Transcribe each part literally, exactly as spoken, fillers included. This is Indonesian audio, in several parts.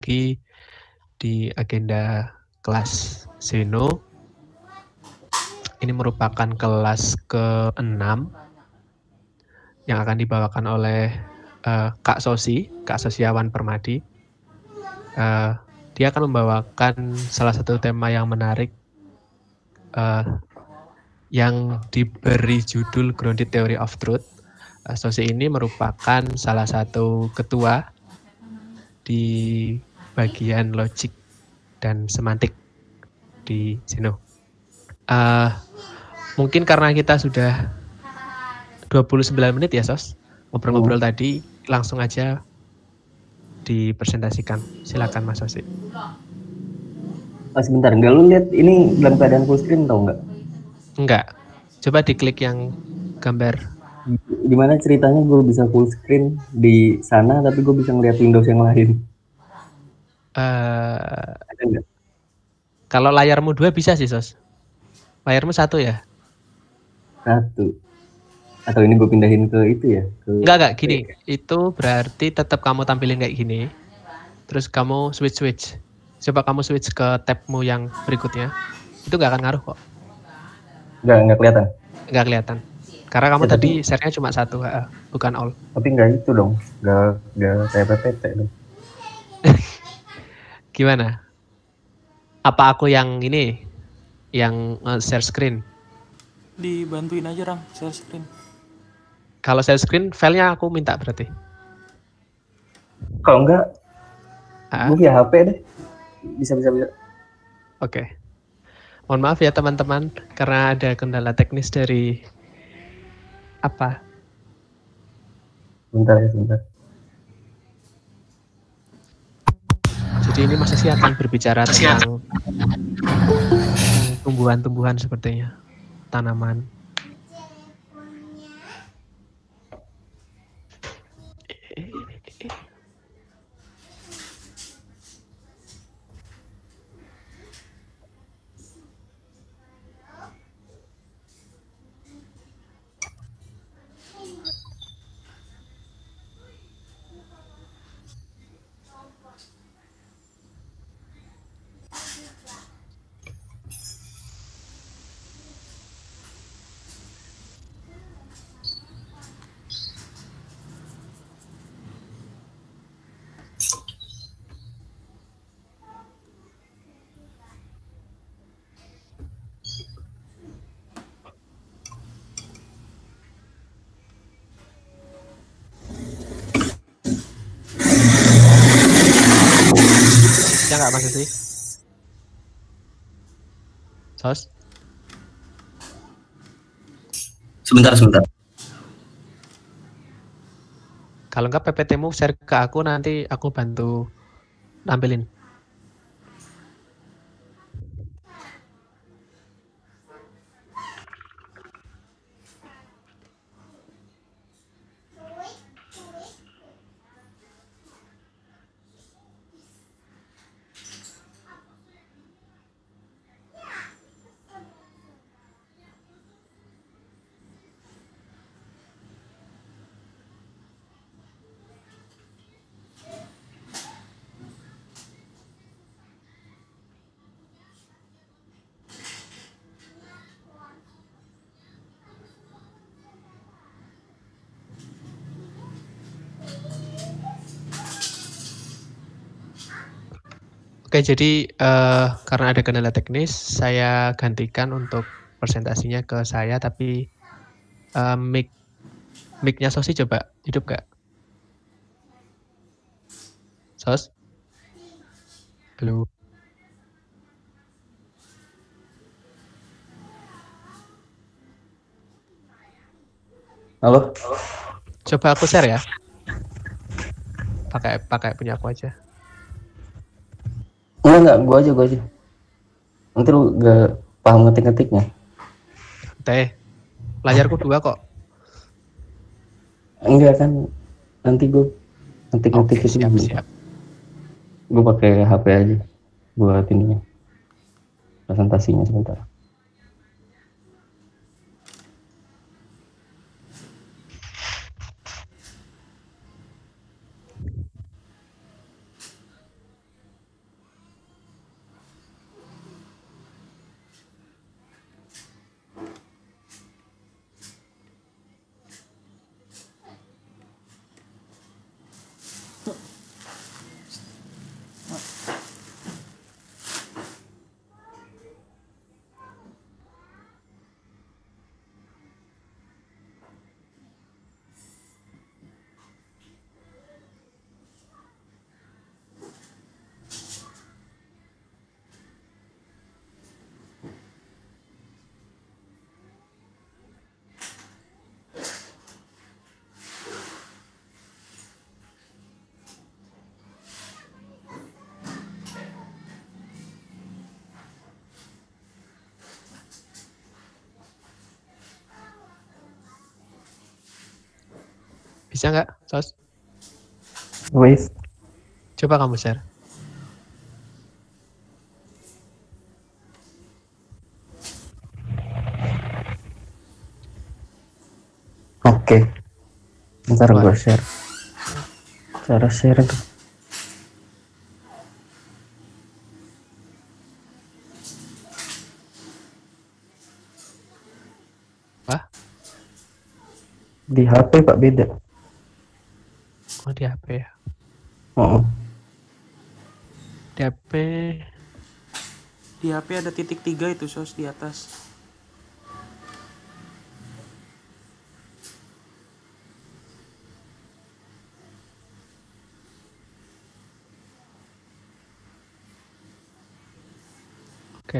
lagi di agenda kelas Zeno. Ini merupakan kelas keenam yang akan dibawakan oleh uh, Kak Sosi, Kak Sosiawan Permadi. Uh, dia akan membawakan salah satu tema yang menarik uh, yang diberi judul Grounded Theory of Truth. Uh, Sosi ini merupakan salah satu ketua di bagian logik dan semantik di Zeno. Uh, mungkin karena kita sudah dua puluh sembilan menit ya Sos, ngobrol-ngobrol hmm. tadi, langsung aja dipresentasikan. Silakan Mas Sosi. Oh, sebentar, enggak lu lihat ini dalam keadaan full screen tau enggak? Enggak. Coba diklik yang gambar. Gimana ceritanya gue bisa full screen di sana tapi gue bisa ngeliat Windows yang lain? Uh, Ada enggak? Kalau layarmu dua bisa sih Sos. Layarmu satu ya? Satu. Atau ini gue pindahin ke itu ya? Ke enggak, enggak, gini. Itu berarti tetap kamu tampilin kayak gini. Terus kamu switch-switch. Coba kamu switch ke tabmu yang berikutnya. Itu enggak akan ngaruh kok. Enggak, enggak kelihatan? Enggak kelihatan. Karena kamu ya, tadi tapi, share-nya cuma satu, bukan all. Tapi enggak itu dong. Enggak, enggak kayak P P T dong. Gimana? Apa aku yang ini? Yang share screen? Dibantuin aja, Rang, share screen. Kalau share screen, filenya aku minta berarti. Kalau enggak, gue via H P deh. Bisa, bisa, bisa. Oke. Okay. Mohon maaf ya teman-teman, karena ada kendala teknis dari apa? Bentar ya, sebentar. Jadi ini Mas Sosi akan berbicara tentang tumbuhan-tumbuhan sepertinya, tanaman. Bisa nggak Mas Sosi? Sos? Sebentar, sebentar. Kalau nggak P P T-mu share ke aku, nanti aku bantu nampilin. Oke, jadi uh, karena ada kendala teknis, saya gantikan untuk presentasinya ke saya, tapi uh, mic mic-nya Sosi coba hidup nggak? Sos? Halo? Halo? Coba aku share ya. Pakai pakai punya aku aja. Enggak, enggak, gua aja, gua aja. Nanti lu gak paham ngetik-ngetiknya. Teh, layarku dua kok. Enggak kan, nanti gue ngetik-ngetik Oke, itu. siap, siap. Gue pakai H P aja buat ininya, presentasinya sebentar. Bisa nggak, Sos? Wait. Coba kamu share. Oke. Ntar Wah. gue share. Cara share tuh. Wah, Di H P Pak beda. oh di H P ya. Oh. Di H P Di H P ada titik tiga itu sos di atas. Oke.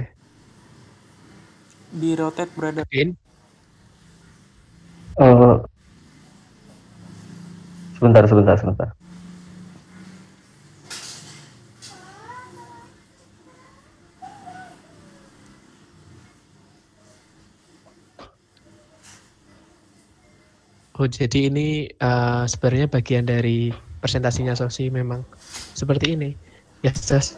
Di rotate berada. Gedein. Uh, sebentar, sebentar, sebentar. Oh, jadi ini uh, sebenarnya bagian dari presentasinya Sosi memang seperti ini. Ya, Sos.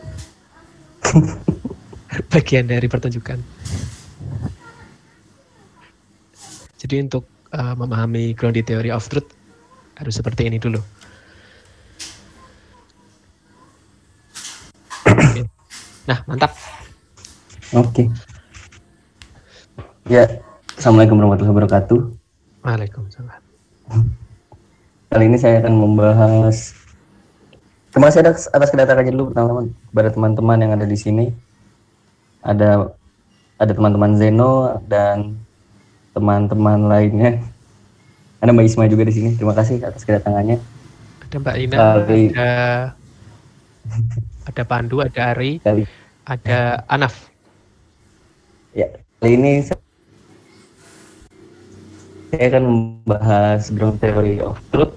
Bagian dari pertunjukan. Jadi untuk uh, memahami grounded theory of truth harus seperti ini dulu. Oke. Nah, mantap. Oke. Ya, Assalamualaikum warahmatullahi wabarakatuh. Waalaikumsalam. Kali ini saya akan membahas. Terima kasih atas, atas kedatangannya dulu pertama-tama kepada teman-teman yang ada di sini. Ada ada teman-teman Zeno dan teman-teman lainnya. Ada Mbak Isma juga di sini. Terima kasih atas kedatangannya. Ada Mbak Ina, Kali- ada ada Pandu, ada Ari, Kali, ada Anaf. ya, kali ini saya saya akan membahas ground theory of truth.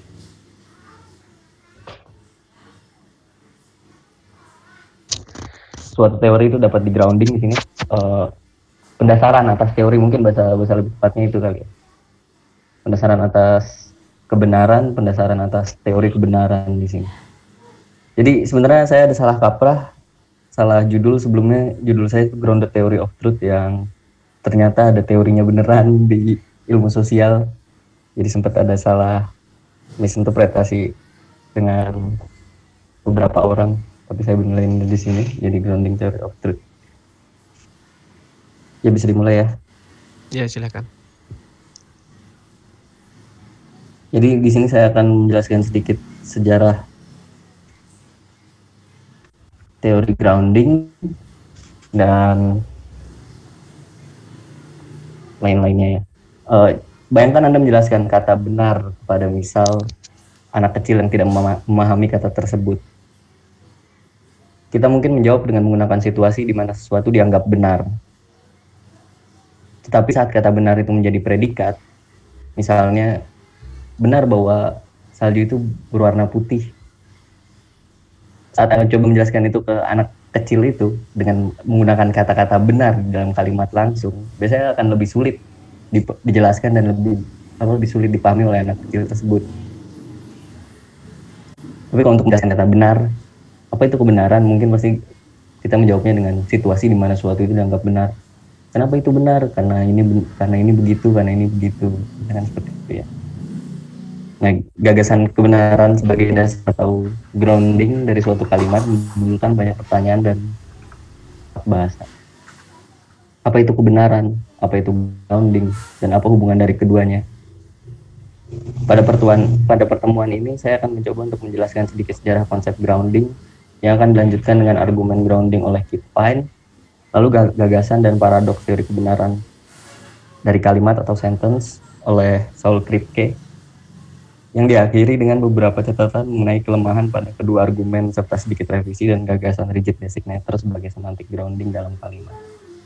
Suatu teori itu dapat di grounding di sini. Uh, pendasaran atas teori, mungkin bahasa bahasa lebih tepatnya itu kali ya. Pendasaran atas kebenaran, pendasaran atas teori kebenaran di sini. Jadi sebenarnya saya ada salah kaprah, salah judul sebelumnya. Judul saya itu Grounded Theory of Truth, yang ternyata ada teorinya beneran di ilmu sosial. Jadi sempat ada salah misinterpretasi dengan beberapa orang, tapi saya benerin di sini jadi Grounding Theory of Truth. Ya, bisa dimulai ya. Ya, silakan. Jadi di sini saya akan menjelaskan sedikit sejarah teori grounding dan lain-lainnya ya. Uh, bayangkan Anda menjelaskan kata benar kepada misal anak kecil yang tidak memahami kata tersebut. Kita mungkin menjawab dengan menggunakan situasi di mana sesuatu dianggap benar. Tetapi saat kata benar itu menjadi predikat, misalnya benar bahwa salju itu berwarna putih. Saat Anda coba menjelaskan itu ke anak kecil itu dengan menggunakan kata-kata benar dalam kalimat langsung, biasanya akan lebih sulit dijelaskan dan lebih apa lebih sulit dipahami oleh anak kecil tersebut. Tapi kalau untuk menjelaskan kata benar, apa itu kebenaran, mungkin pasti kita menjawabnya dengan situasi di mana suatu itu dianggap benar. Kenapa itu benar? Karena ini karena ini begitu, karena ini begitu, kan seperti itu ya. Nah, gagasan kebenaran sebagai dasar atau grounding dari suatu kalimat menimbulkan banyak pertanyaan dan bahasa. Apa itu kebenaran? Apa itu grounding? Dan apa hubungan dari keduanya? Pada pertemuan pada pertemuan ini saya akan mencoba untuk menjelaskan sedikit sejarah konsep grounding yang akan dilanjutkan dengan argumen grounding oleh Kip Pine, lalu gagasan dan paradoks teori kebenaran dari kalimat atau sentence oleh Saul Kripke, yang diakhiri dengan beberapa catatan mengenai kelemahan pada kedua argumen serta sedikit revisi dan gagasan rigid designator sebagai semantik grounding dalam kalimat.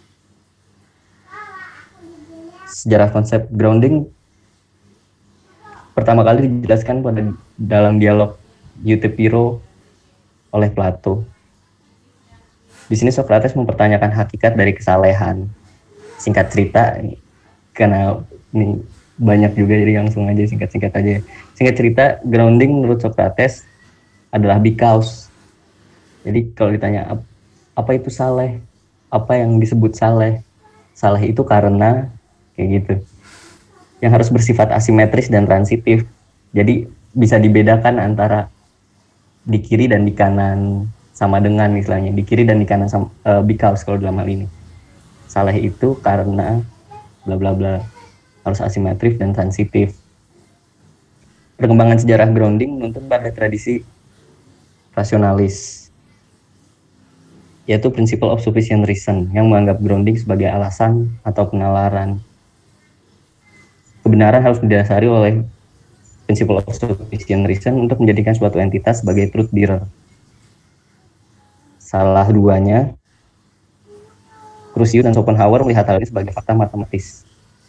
Sejarah konsep grounding pertama kali dijelaskan pada dalam dialog Euthyphro oleh Plato. Di sini Socrates mempertanyakan hakikat dari kesalehan. Singkat cerita, karena ini banyak juga, jadi langsung aja singkat-singkat aja. Singkat cerita, grounding menurut Socrates adalah because. Jadi kalau ditanya apa itu saleh, apa yang disebut saleh, saleh itu karena kayak gitu, yang harus bersifat asimetris dan transitif. Jadi bisa dibedakan antara di kiri dan di kanan sama dengan, istilahnya di kiri dan di kanan sama, uh, because kalau dalam hal ini saleh itu karena bla bla bla, harus asimetris dan transitif. Perkembangan sejarah grounding menuntun pada tradisi rasionalis, yaitu principle of sufficient reason, yang menganggap grounding sebagai alasan atau penalaran. Kebenaran harus didasari oleh principle of sufficient reason untuk menjadikan suatu entitas sebagai truth bearer. Salah duanya, Crucius dan Schopenhauer melihat hal ini sebagai fakta matematis.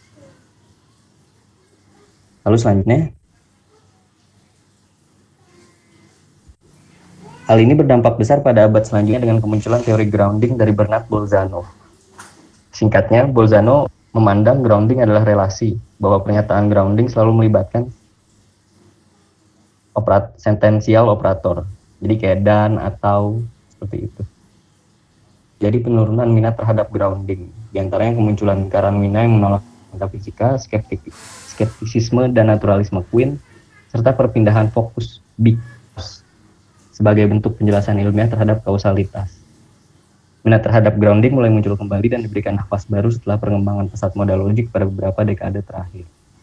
Lalu selanjutnya, hal ini berdampak besar pada abad selanjutnya dengan kemunculan teori grounding dari Bernard Bolzano. Singkatnya, Bolzano memandang grounding adalah relasi, bahwa pernyataan grounding selalu melibatkan operat sentensial operator. Jadi kayak dan, atau, seperti itu. Jadi penurunan minat terhadap grounding, diantaranya kemunculan Karamina yang menolak metafisika, skeptik, skeptisisme dan naturalisme Quine, serta perpindahan fokus because sebagai bentuk penjelasan ilmiah terhadap kausalitas. Minat terhadap grounding mulai muncul kembali dan diberikan nafas baru setelah perkembangan pesat modal logik pada beberapa dekade terakhir.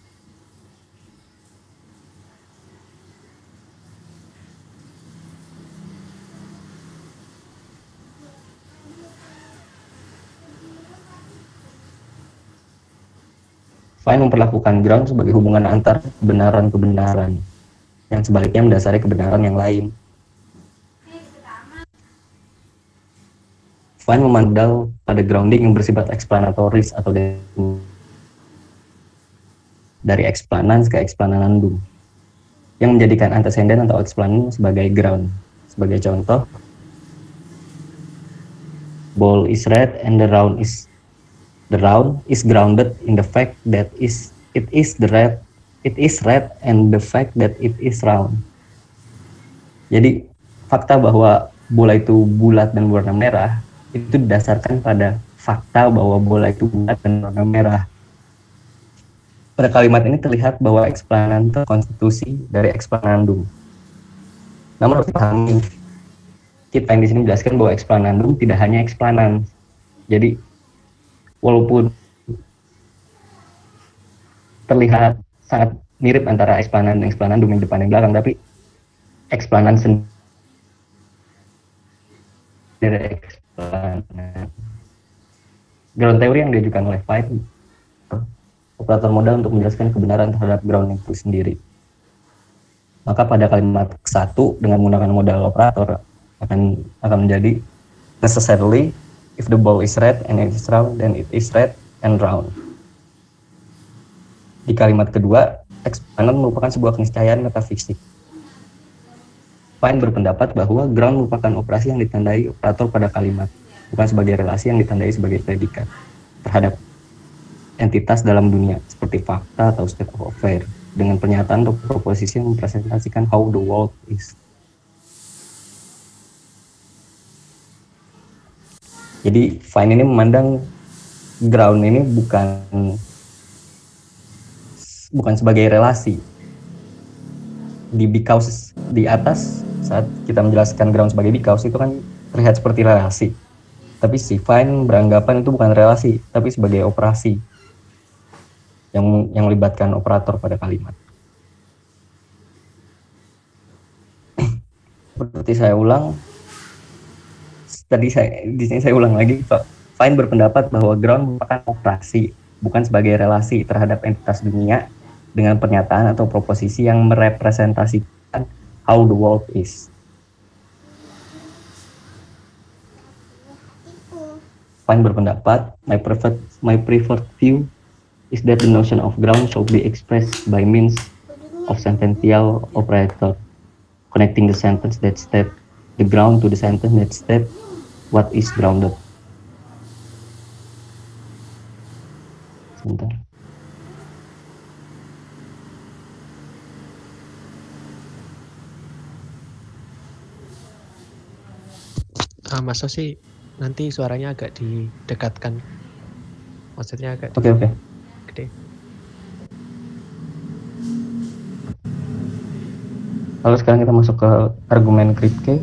Fine memperlakukan ground sebagai hubungan antar kebenaran-kebenaran, yang sebaliknya mendasari kebenaran yang lain. Fine memandang pada grounding yang bersifat explanatoris atau dari explanans ke explanandum, yang menjadikan antecedent atau explanandum sebagai ground. Sebagai contoh, ball is red and the round is the round is grounded in the fact that is it is the red it is red and the fact that it is round. Jadi fakta bahwa bola itu bulat dan berwarna merah itu didasarkan pada fakta bahwa bola itu bulat dan berwarna merah. Pada kalimat ini terlihat bahwa explanans konstitusi dari explanandum. Namun harus dipahami, kita yang di sini menjelaskan bahwa explanandum tidak hanya explanans. Jadi walaupun terlihat sangat mirip antara explanan dan explanandum yang depan dan belakang, tapi explanan sendiri explanan. Ground theory yang diajukan oleh Fine, operator modal untuk menjelaskan kebenaran terhadap ground itu sendiri. Maka pada kalimat satu dengan menggunakan modal operator akan akan menjadi necessarily if the ball is red and it is round, then it is red and round. Di kalimat kedua, explanan merupakan sebuah keniscayaan metafisik. Fine berpendapat bahwa ground merupakan operasi yang ditandai operator pada kalimat, bukan sebagai relasi yang ditandai sebagai predikat terhadap entitas dalam dunia, seperti fakta atau state of affair, dengan pernyataan atau proposisi yang mempresentasikan how the world is. Jadi Fine ini memandang ground ini bukan bukan sebagai relasi. Di because di atas saat kita menjelaskan ground sebagai because itu kan terlihat seperti relasi. Tapi si Fine beranggapan itu bukan relasi, tapi sebagai operasi yang yang melibatkan operator pada kalimat. Seperti saya ulang, tadi saya di sini saya ulang lagi, Pak. Fine berpendapat bahwa ground merupakan operasi, bukan sebagai relasi terhadap entitas dunia dengan pernyataan atau proposisi yang merepresentasikan how the world is. Fine berpendapat, my preferred my preferred view is that the notion of ground should be expressed by means of sentential operator, connecting the sentence that state the ground to the sentence that state what is grounded. Sebentar. Uh, Mas Sosi, nanti suaranya agak didekatkan. Maksudnya agak Oke, oke. gede. Lalu sekarang kita masuk ke argumen Kripke.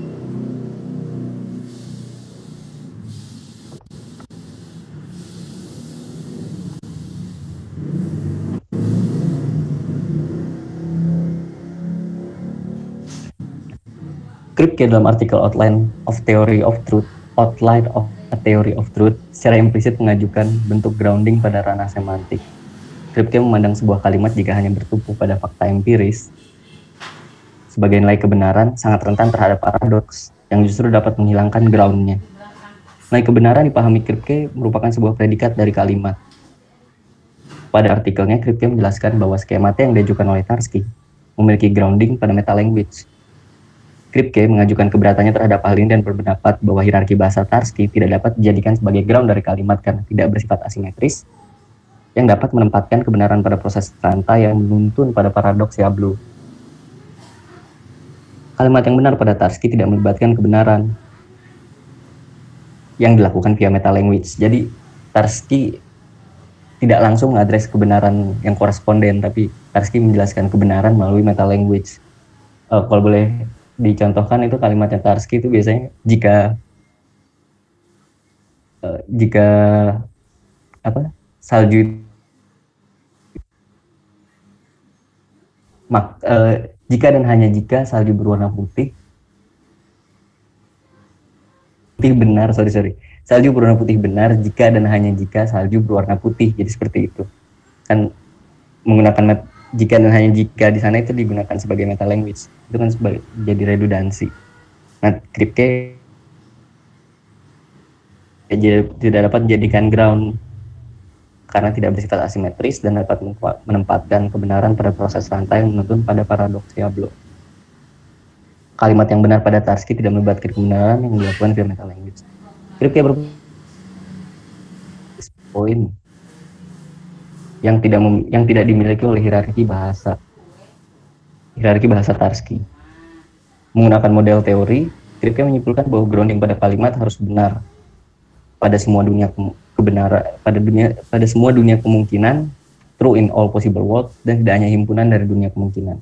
Kripke dalam artikel Outline of Theory of Truth, Outline of a Theory of Truth, secara implisit mengajukan bentuk grounding pada ranah semantik. Kripke memandang sebuah kalimat jika hanya bertumpu pada fakta empiris sebagai nilai kebenaran sangat rentan terhadap paradoks yang justru dapat menghilangkan groundnya. Nilai kebenaran dipahami Kripke merupakan sebuah predikat dari kalimat. Pada artikelnya, Kripke menjelaskan bahwa skemata yang diajukan oleh Tarski memiliki grounding pada metalanguage. Kripke mengajukan keberatannya terhadap hal ini dan berpendapat bahwa hierarki bahasa Tarski tidak dapat dijadikan sebagai ground dari kalimat karena tidak bersifat asimetris, yang dapat menempatkan kebenaran pada proses rantai yang menuntun pada paradoks Yablo. Kalimat yang benar pada Tarski tidak melibatkan kebenaran yang dilakukan via metalanguage. Jadi Tarski tidak langsung mengadres kebenaran yang koresponden, tapi Tarski menjelaskan kebenaran melalui metalanguage. Uh, kalau boleh dicontohkan itu kalimatnya Tarski itu biasanya jika uh, jika apa salju mak, uh, jika dan hanya jika salju berwarna putih putih benar sorry sorry salju berwarna putih benar jika dan hanya jika salju berwarna putih, jadi seperti itu kan, menggunakan met, jika dan hanya jika di sana itu digunakan sebagai metalanguage, itu kan sebagai jadi redundansi. Nah, Kripke ya, tidak dapat dijadikan ground karena tidak bersifat asimetris dan dapat menempatkan kebenaran pada proses rantai yang menuntun pada paradoks Yablo. Kalimat yang benar pada Tarski tidak melibatkan kebenaran yang dilakukan via metalanguage. Kripke berpoin yang tidak mem, yang tidak dimiliki oleh hierarki bahasa hierarki bahasa Tarski. Menggunakan model teori, Kripke menyimpulkan bahwa grounding pada kalimat harus benar pada semua dunia ke, kebenaran pada dunia pada semua dunia kemungkinan, true in all possible world, dan tidak hanya himpunan dari dunia kemungkinan.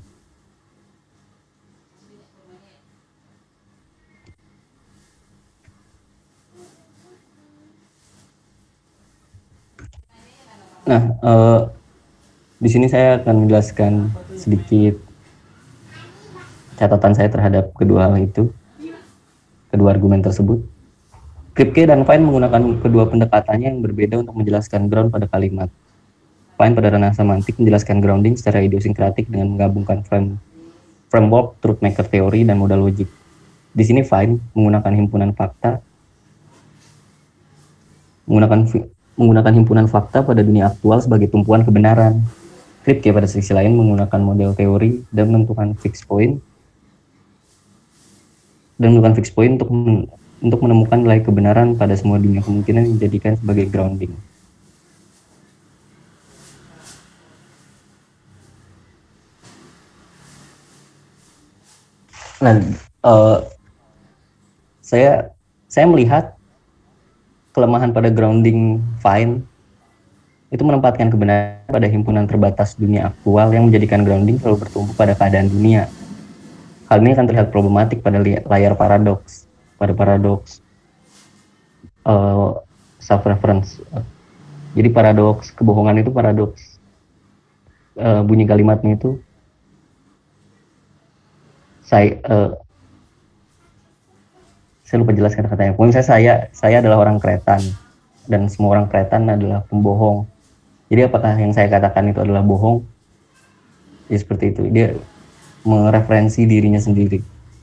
Nah, uh, di sini saya akan menjelaskan sedikit catatan saya terhadap kedua hal itu, kedua argumen tersebut. Kripke dan Fine menggunakan kedua pendekatannya yang berbeda untuk menjelaskan ground pada kalimat. Fine pada ranah semantik menjelaskan grounding secara idiosinkratik dengan menggabungkan frame, framework, truth maker teori, dan modal logik. Di sini Fine menggunakan himpunan fakta, menggunakan menggunakan himpunan fakta pada dunia aktual sebagai tumpuan kebenaran. Kripke pada sisi lain menggunakan model teori dan menentukan fixed point dan menentukan fixed point untuk men, untuk menemukan nilai kebenaran pada semua dunia kemungkinan yang dijadikan sebagai grounding. Nah, uh, saya saya melihat kelemahan pada grounding Fine itu menempatkan kebenaran pada himpunan terbatas dunia aktual yang menjadikan grounding selalu bertumpu pada keadaan dunia. Hal ini akan terlihat problematik pada layar paradoks, pada paradoks uh, self-reference. Jadi paradoks kebohongan itu paradoks uh, bunyi kalimatnya itu saya uh, saya lupa jelas kata-katanya. Pokoknya saya, saya saya adalah orang Kretan dan semua orang Kretan adalah pembohong. Jadi apakah yang saya katakan itu adalah bohong? Ya seperti itu. Dia mereferensi dirinya sendiri.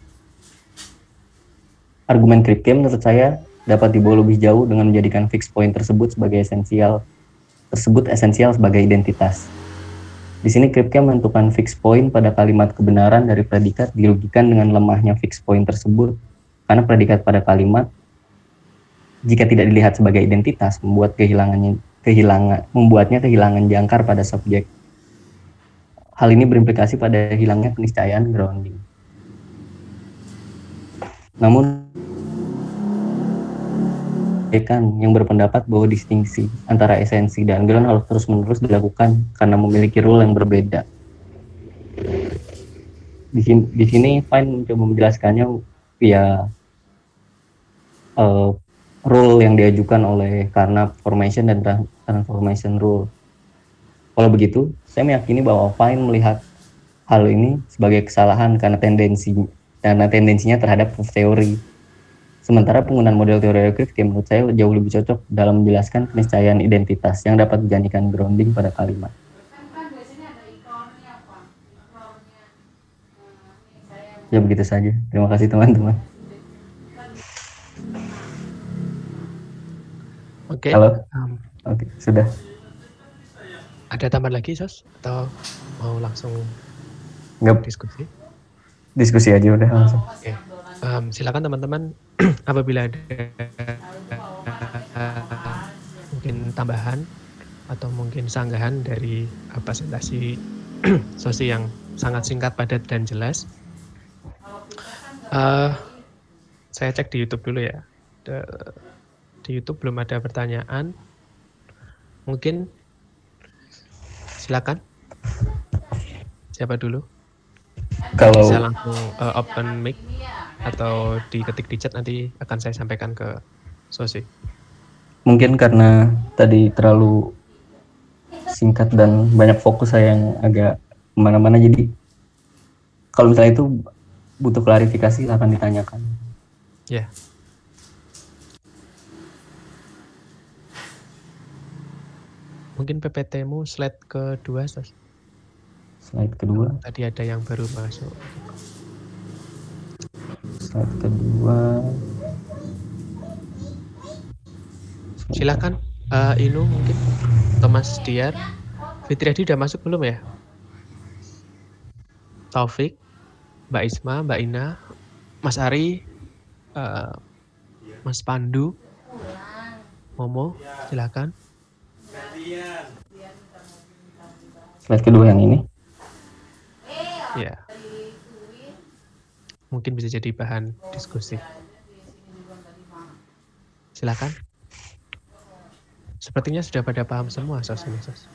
Argumen Kripke menurut saya dapat dibawa lebih jauh dengan menjadikan fixed point tersebut sebagai esensial, tersebut esensial sebagai identitas. Di sini Kripke menentukan fixed point pada kalimat kebenaran dari predikat dirugikan dengan lemahnya fixed point tersebut. Karena predikat pada kalimat jika tidak dilihat sebagai identitas membuat kehilangannya kehilangan membuatnya kehilangan jangkar pada subjek. Hal ini berimplikasi pada hilangnya keniscayaan grounding. Namun Bacon yang berpendapat bahwa distingsi antara esensi dan ground harus terus-menerus dilakukan karena memiliki rule yang berbeda. Di sini, di sini Fine mencoba menjelaskannya via uh, rule yang diajukan oleh karena formation dan transformation rule. Kalau begitu, saya meyakini bahwa Fine melihat hal ini sebagai kesalahan karena tendensi karena tendensinya terhadap proof theory. Sementara penggunaan model teori reductive menurut saya jauh lebih cocok dalam menjelaskan keniscayaan identitas yang dapat dijadikan grounding pada kalimat. Ya begitu saja. Terima kasih teman-teman. Oke. Halo. Um, Oke, sudah. Ada tambahan lagi, Sos? Atau mau langsung Nggak, diskusi? Diskusi aja udah langsung. Oke. Um, silakan teman-teman apabila ada uh, mungkin tambahan atau mungkin sanggahan dari uh, presentasi Sosi yang sangat singkat, padat, dan jelas. Uh, saya cek di YouTube dulu ya. De, di YouTube belum ada pertanyaan. Mungkin silakan. Siapa dulu? Kalau bisa langsung uh, open mic atau diketik di chat, nanti akan saya sampaikan ke Sosi. Mungkin karena tadi terlalu singkat dan banyak fokus saya yang agak kemana-mana, jadi kalau misalnya itu butuh klarifikasi akan ditanyakan. Ya. Yeah. Mungkin P P T-mu slide kedua, Sos. Slide kedua. Tadi ada yang baru masuk. Slide kedua. Silakan, uh, Inu mungkin, Thomas Diar, Fitriadi udah masuk belum ya? Taufik, Mbak Isma, Mbak Ina, Mas Ari, uh, Mas Pandu, Momo, silakan. Slide kedua yang ini. Ya. Mungkin bisa jadi bahan diskusi. Silakan. Sepertinya sudah pada paham semua, Sos ini, Sos.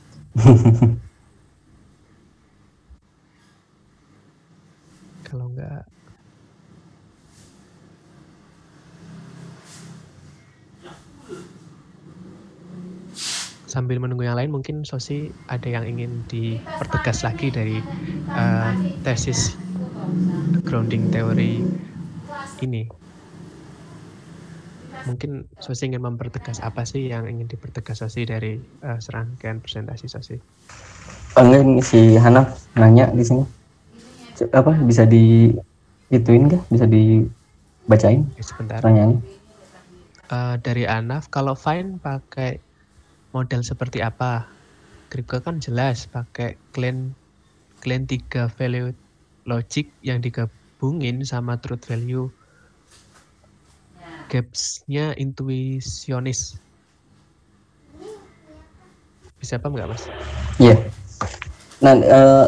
Kalau enggak, sambil menunggu yang lain, mungkin Sosi ada yang ingin dipertegas lagi dari uh, tesis grounding teori ini. Mungkin Sosi ingin mempertegas apa sih yang ingin dipertegas Sosi dari uh, serangkaian presentasi Sosi? Enggak, ini si Hanaf nanya di sini. Apa bisa di ituin kah? Bisa dibacain? Oke, sebentar. Pertanyaannya. Uh, dari Anaf, kalau Fine pakai model seperti apa? Kripke kan jelas pakai clean clean tiga value logic yang digabungin sama truth value. Gaps-nya intuisionis. Bisa paham nggak, Mas? Iya. Yeah. Nah, uh,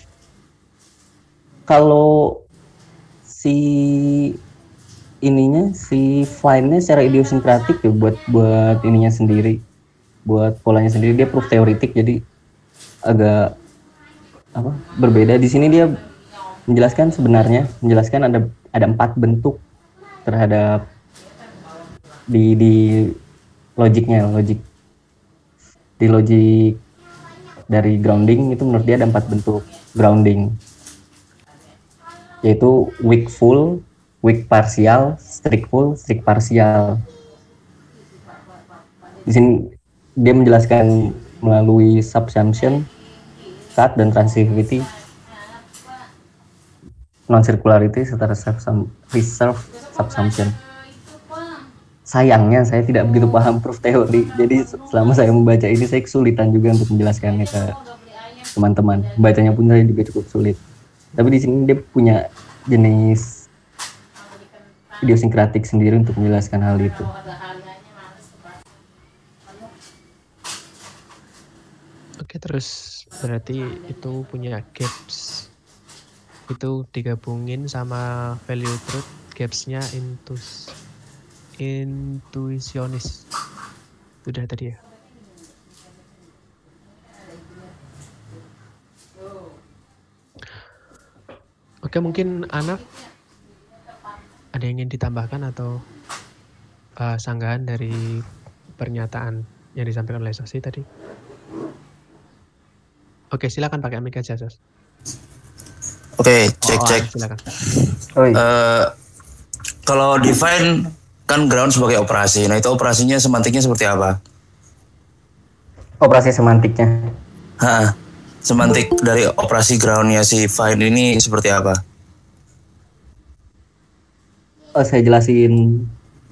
kalau si ininya, si Fine-nya secara idiosinkratik ya buat buat ininya sendiri, buat polanya sendiri, dia proof teoretik, jadi agak apa berbeda. Di sini dia menjelaskan sebenarnya menjelaskan ada ada empat bentuk terhadap di di logiknya logik di logik dari grounding itu. Menurut dia ada empat bentuk grounding, yaitu weak full, weak partial, strict full, strict partial. Di sini dia menjelaskan melalui subsumption, cut, dan transitivity, non-circularity, serta reserve subsumption. Sayangnya saya tidak begitu paham proof teori, jadi selama saya membaca ini saya kesulitan juga untuk menjelaskannya ke teman-teman. Bacanya pun saya juga cukup sulit. Tapi di sini dia punya jenis idiosinkratik sendiri untuk menjelaskan hal itu. Oke, terus berarti itu punya gaps. Itu digabungin sama value truth, gaps-nya intus intuisionis. Sudah tadi ya. Oke, mungkin Anaf ada yang ingin ditambahkan atau uh, sanggahan dari pernyataan yang disampaikan oleh Sosi tadi? Oke, silakan pakai mic aja, Sos. Oke, cek Oh, cek. silakan. Uh, kalau define kan ground sebagai operasi. Nah, itu operasinya semantiknya seperti apa? Operasi semantiknya. Hah, semantik dari operasi groundnya si find ini seperti apa? Oh, saya jelasin.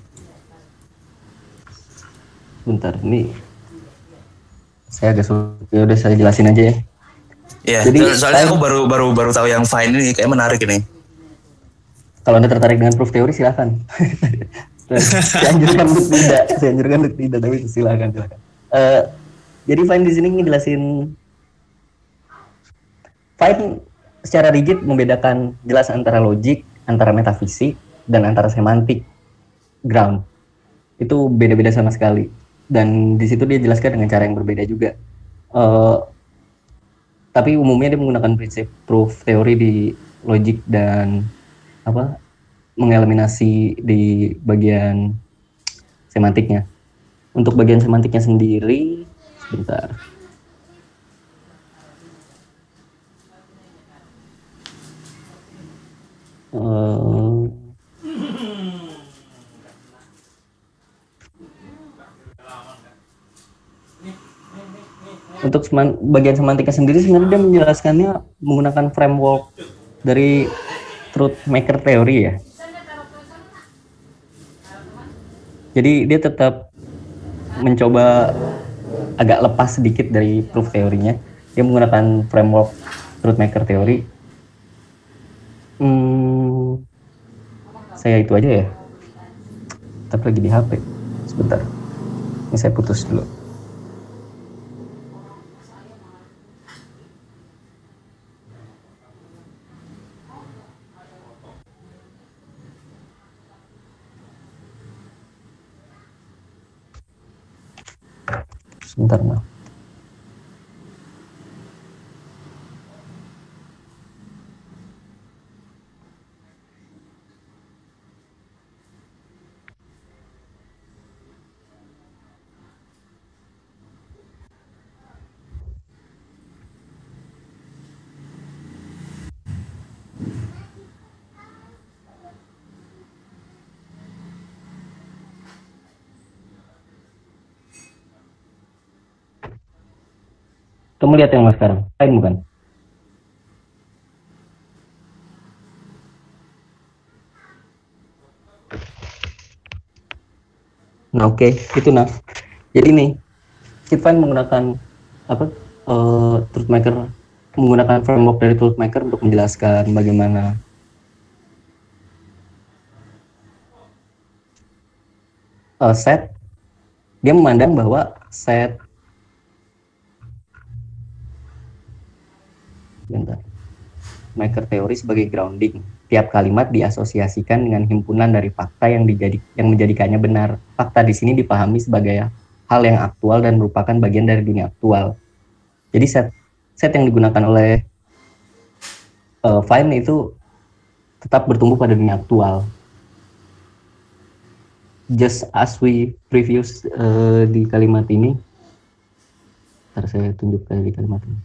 Bentar, ini saya agak sulit. Ya udah saya jelasin aja ya. Iya, Jadi, soalnya find, aku baru baru baru tahu yang find ini kayak menarik ini. Kalau Anda tertarik dengan proof teori silakan. Saya anjurkan untuk tidak, saya anjurkan untuk tidak, tapi silakan silakan. Uh, jadi find di sini ngejelasin find secara rigid membedakan jelas antara logik, antara metafisik, dan antara semantik ground. Itu beda-beda sama sekali. Dan di situ dia jelaskan dengan cara yang berbeda juga. Uh, tapi umumnya dia menggunakan prinsip proof teori di logik dan apa mengeliminasi di bagian semantiknya. Untuk bagian semantiknya sendiri, sebentar. Uh, untuk seman, bagian semantiknya sendiri sebenarnya dia menjelaskannya menggunakan framework dari truth maker teori ya. Jadi dia tetap mencoba agak lepas sedikit dari proof teorinya. Dia menggunakan framework truth maker teori. Hmm, saya itu aja ya. Tapi lagi di H P. Sebentar. Ini saya putus dulu. Sebentar, nah. Kamu lihat yang mas sekarang, lain bukan? Nah oke, okay. Itu nah. Jadi nih, Kitfine menggunakan apa? Uh, truth maker menggunakan framework dari truth maker untuk menjelaskan bagaimana uh, set. Dia memandang bahwa set Bentar. Maker teori sebagai grounding. Tiap kalimat diasosiasikan dengan himpunan dari fakta yang dijadi, yang menjadikannya benar. Fakta di sini dipahami sebagai hal yang aktual dan merupakan bagian dari dunia aktual. Jadi set set yang digunakan oleh uh, Fine itu tetap bertumbuh pada dunia aktual. Just as we previous uh, di kalimat ini. Ntar saya tunjukkan di kalimat ini.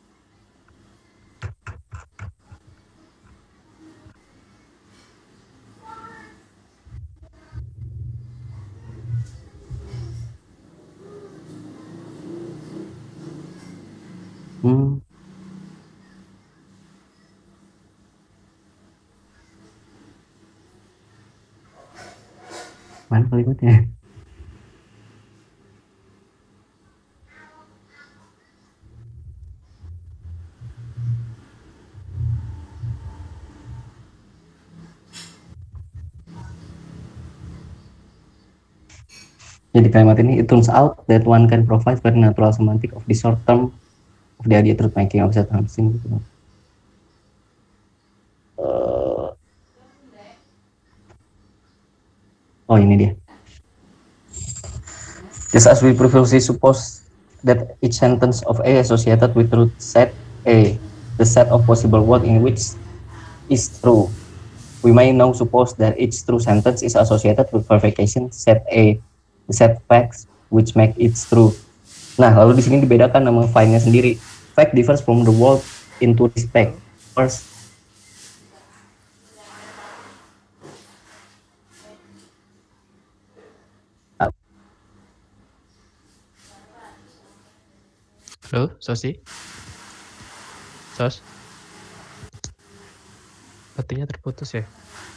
Hmm. Mana kalimatnya? Jadi kalimat ini, it turns out that one can provide very natural semantic of the short term of the idea truth making of set something. Uh, oh ini dia. Just as we previously suppose that each sentence of A associated with truth set A, the set of possible words in which is true. We may now suppose that each true sentence is associated with verification set A, the set facts which make it true. Nah, lalu di sini dibedakan nama find-nya sendiri. Fact differs from the word in two respect. First, Halo, Sosi? Sos? Sepertinya terputus ya?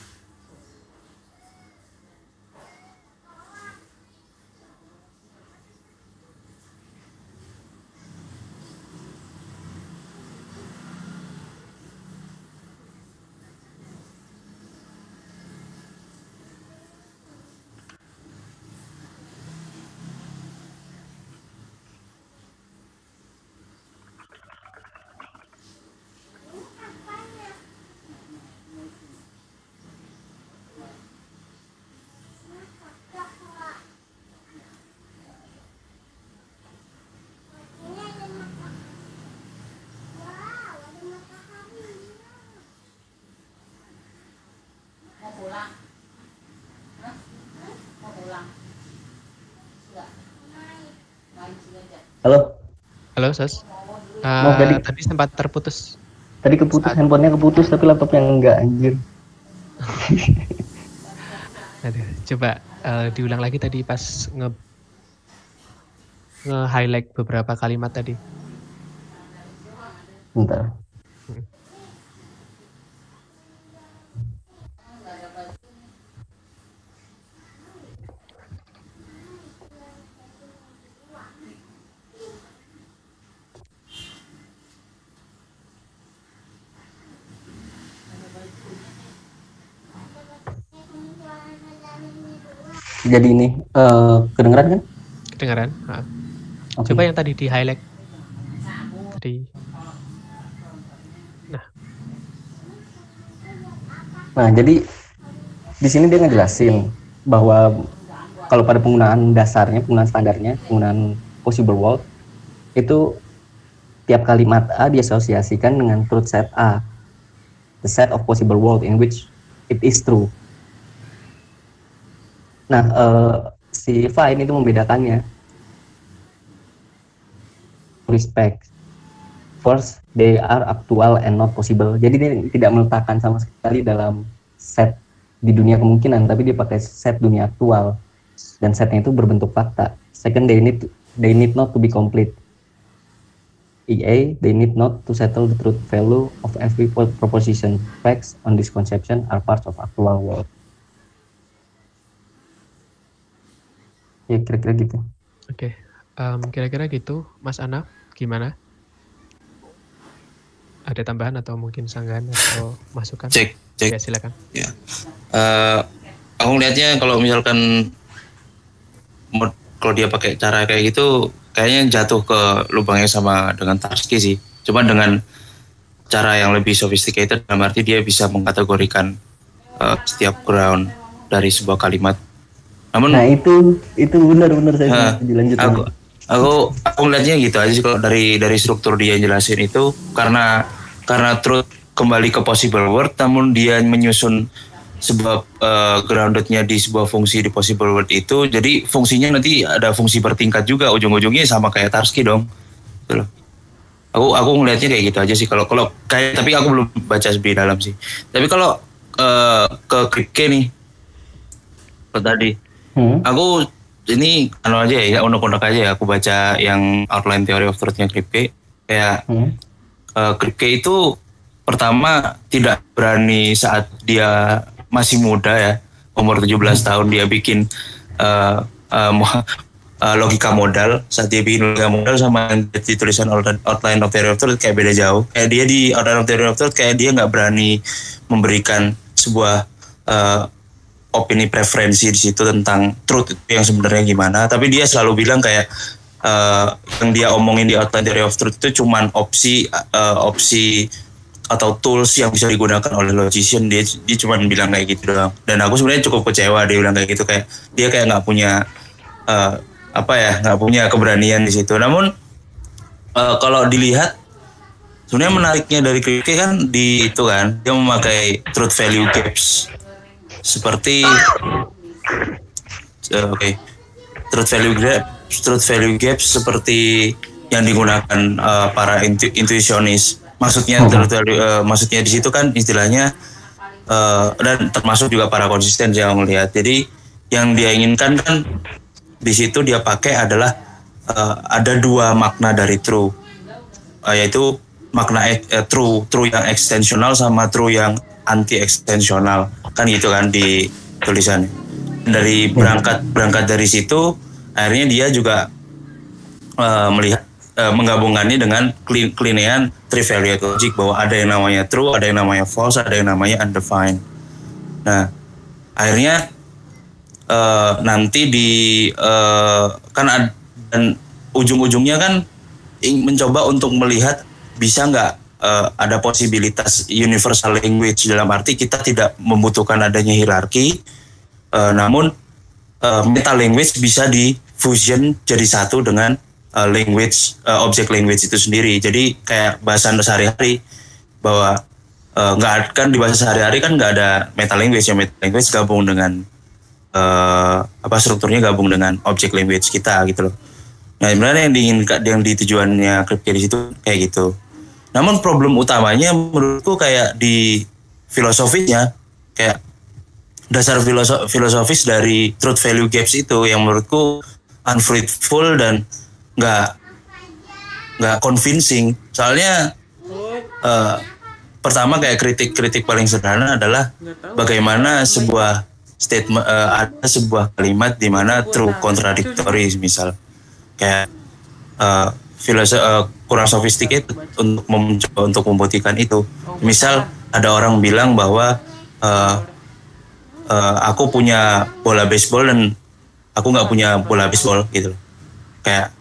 halo. Halo, Sos? Maaf, Uh, tadi tadi sempat terputus. tadi keputus, Saat- handphonenya keputus tapi laptopnya enggak, anjir. Aduh, coba uh, diulang lagi tadi pas nge nge-highlight beberapa kalimat tadi. Bentar. Jadi ini eh, kedengeran kan? Kedengaran? Nah, Oke. coba yang tadi di-highlight. Tadi. Nah, jadi di sini dia ngejelasin bahwa kalau pada penggunaan dasarnya, penggunaan standarnya, penggunaan possible word itu tiap kalimat A diasosiasikan dengan truth set A, the set of possible word in which it is true. Nah, eh, si find itu membedakannya. Respect. First, they are actual and not possible. Jadi dia tidak meletakkan sama sekali dalam set di dunia kemungkinan, tapi dia pakai set dunia aktual dan setnya itu berbentuk fakta. Second, they need they need not to be complete. E A, they need not to settle the truth value of every proposition. Facts on this conception are parts of actual world. Ya kira-kira gitu. Oke, em, kira-kira gitu, Mas Ana, gimana? Ada tambahan atau mungkin sanggahan atau masukan? Cek, cek. Ya, silakan. Ya. Eh, aku ngeliatnya kalau misalkan mod- kalau dia pakai cara kayak gitu, kayaknya jatuh ke lubangnya sama dengan Tarski sih. Cuma dengan cara yang lebih sophisticated, dalam arti dia bisa mengkategorikan eh, setiap ground dari sebuah kalimat. Namun Nah itu itu benar-benar saya Nah, setuju. Lanjut. aku lanjut. aku aku ngeliatnya gitu aja sih kalau dari dari struktur dia jelasin itu karena karena truth kembali ke possible word, namun dia menyusun sebuah uh, groundednya di sebuah fungsi di possible word itu, jadi fungsinya nanti ada fungsi bertingkat juga, ujung-ujungnya sama kayak Tarski dong, gitu loh. Aku aku ngeliatnya kayak gitu aja sih kalau kalau kayak, tapi aku belum baca lebih dalam sih. Tapi kalau uh, ke Kripke nih, kalau tadi Hmm. aku ini anu aja ya, unek-unek aja ya, aku baca yang outline theory of truth-nya Kripke. Kayak Hmm. uh, Kripke itu pertama tidak berani saat dia masih muda ya, umur tujuh belas tahun dia bikin uh, uh, mo- uh, logika modal. Saat dia bikin logika modal sama yang di tulisan outline of theory of truth kayak beda jauh. Kayak dia di outline of theory of truth kayak dia nggak berani memberikan sebuah uh, opini preferensi di situ tentang truth itu yang sebenarnya gimana, tapi dia selalu bilang kayak uh, yang dia omongin di outline theory of truth itu cuman opsi uh, opsi atau tools yang bisa digunakan oleh logician. Dia dia cuma bilang kayak gitu doang, dan aku sebenarnya cukup kecewa dia bilang kayak gitu, kayak dia kayak nggak punya uh, apa ya nggak punya keberanian di situ. Namun uh, kalau dilihat sebenarnya menariknya dari Kripke kan di itu kan dia memakai truth value gaps seperti uh, oke okay, truth value gaps truth value gaps seperti yang digunakan uh, para intu, intuisionis. Maksudnya truth value, uh, maksudnya di situ kan istilahnya uh, dan termasuk juga para konsisten yang melihat. Jadi yang dia inginkan kan di situ dia pakai adalah uh, ada dua makna dari true, uh, yaitu makna uh, true true yang ekstensional sama true yang anti ekstensional kan gitu kan di tulisannya. Dari berangkat berangkat dari situ akhirnya dia juga uh, melihat uh, menggabungkannya dengan kelinean triviality logic bahwa ada yang namanya true, ada yang namanya false, ada yang namanya undefined. Nah akhirnya uh, nanti di uh, kan ad, dan ujung-ujungnya kan mencoba untuk melihat bisa nggak uh, ada posibilitas universal language, dalam arti kita tidak membutuhkan adanya hierarki, uh, namun uh, meta language bisa di fusion jadi satu dengan uh, language, uh, object language itu sendiri. Jadi kayak bahasa sehari-hari bahwa uh, nggak kan di bahasa sehari-hari kan nggak ada meta language, ya meta language gabung dengan uh, apa strukturnya gabung dengan object language kita gitu loh. Nah sebenarnya yang diinginkan, yang di tujuannya Kripke di situ kayak gitu. Namun problem utamanya menurutku kayak di filosofisnya, kayak dasar filosof, filosofis dari truth value gaps itu yang menurutku unfruitful dan nggak nggak convincing. Soalnya uh, pertama kayak kritik-kritik paling sederhana adalah bagaimana sebuah statement uh, ada sebuah kalimat di mana true contradictory, misal kayak uh, filosofi uh, kurang sophisticated untuk mencoba untuk membuktikan itu. Misal ada orang bilang bahwa uh, uh, aku punya bola baseball dan aku nggak punya bola baseball gitu. Kayak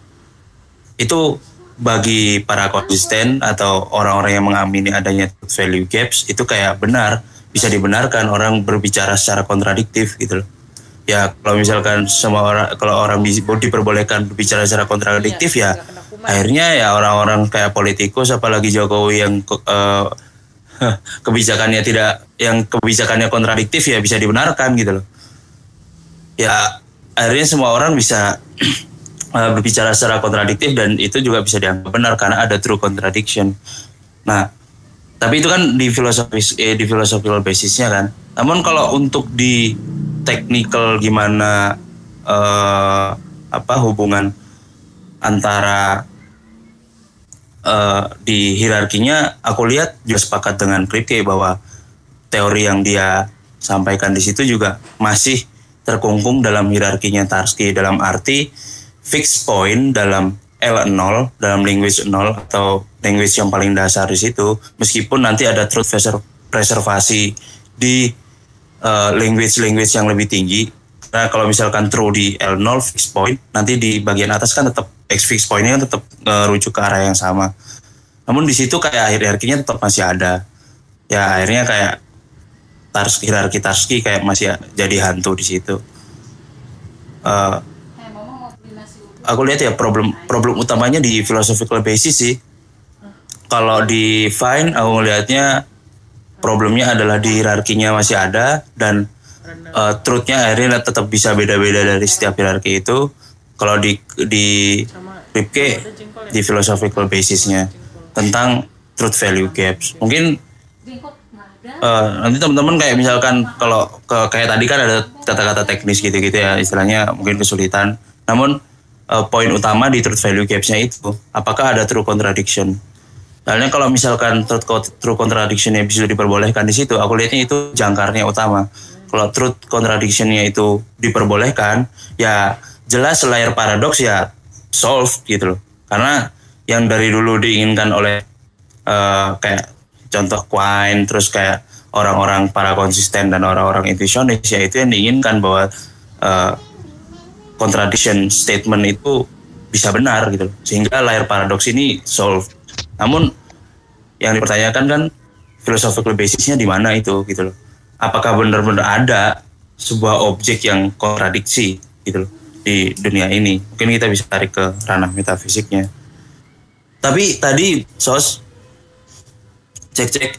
itu bagi para konsisten atau orang-orang yang mengamini adanya value gaps itu kayak benar, bisa dibenarkan orang berbicara secara kontradiktif gitu loh. Ya kalau misalkan semua orang, kalau orang diperbolehkan berbicara secara kontradiktif ya, ya akhirnya ya orang-orang kayak politikus apalagi Jokowi yang uh, kebijakannya tidak, yang kebijakannya kontradiktif ya bisa dibenarkan gitu loh. Ya akhirnya semua orang bisa uh, berbicara secara kontradiktif dan itu juga bisa dianggap benar karena ada true contradiction. Nah tapi itu kan di filosofis eh, di philosophical basisnya kan. Namun kalau untuk di technical gimana uh, apa hubungan antara uh, di hierarkinya, aku lihat juga sepakat dengan Kripke bahwa teori yang dia sampaikan di situ juga masih terkungkung dalam hierarkinya Tarski, dalam arti fixed point dalam L nol, dalam language nol atau language yang paling dasar di situ, meskipun nanti ada truth preservasi di uh, language-language yang lebih tinggi. Nah kalau misalkan true di L nol fixed point, nanti di bagian atas kan tetap X fixed point-nya kan tetap merujuk ke arah yang sama. Namun di situ kayak hierarkinya tetap masih ada. Ya akhirnya kayak Tarski, hierarki Tarski kayak masih jadi hantu di situ. Uh, aku lihat ya problem problem utamanya di philosophical basis sih. Kalau di Fine aku melihatnya problemnya adalah di hierarkinya masih ada dan uh, truth-nya akhirnya tetap bisa beda-beda dari setiap hierarki itu. Kalau di di Kripke di philosophical basisnya tentang truth value gaps. Mungkin uh, nanti teman-teman kayak misalkan kalau ke, kayak tadi kan ada kata-kata teknis gitu-gitu ya, istilahnya mungkin kesulitan. Namun uh, poin utama di truth value gaps-nya itu apakah ada true contradiction. Soalnya kalau misalkan truth, true contradiction-nya bisa diperbolehkan di situ, aku lihatnya itu jangkarnya utama. Kalau truth contradiction-nya itu diperbolehkan, ya jelas layer paradox ya solve gitu loh. Karena yang dari dulu diinginkan oleh uh, kayak contoh Quine, terus kayak orang-orang para konsisten dan orang-orang intuitionis, ya itu yang diinginkan bahwa uh, contradiction statement itu bisa benar gitu loh. Sehingga layer paradox ini solve. Namun yang dipertanyakan kan philosophical basisnya di mana itu gitu loh. Apakah benar-benar ada sebuah objek yang kontradiksi gitu loh. di dunia ini. Mungkin kita bisa tarik ke ranah metafisiknya. Tapi tadi Sos cek-cek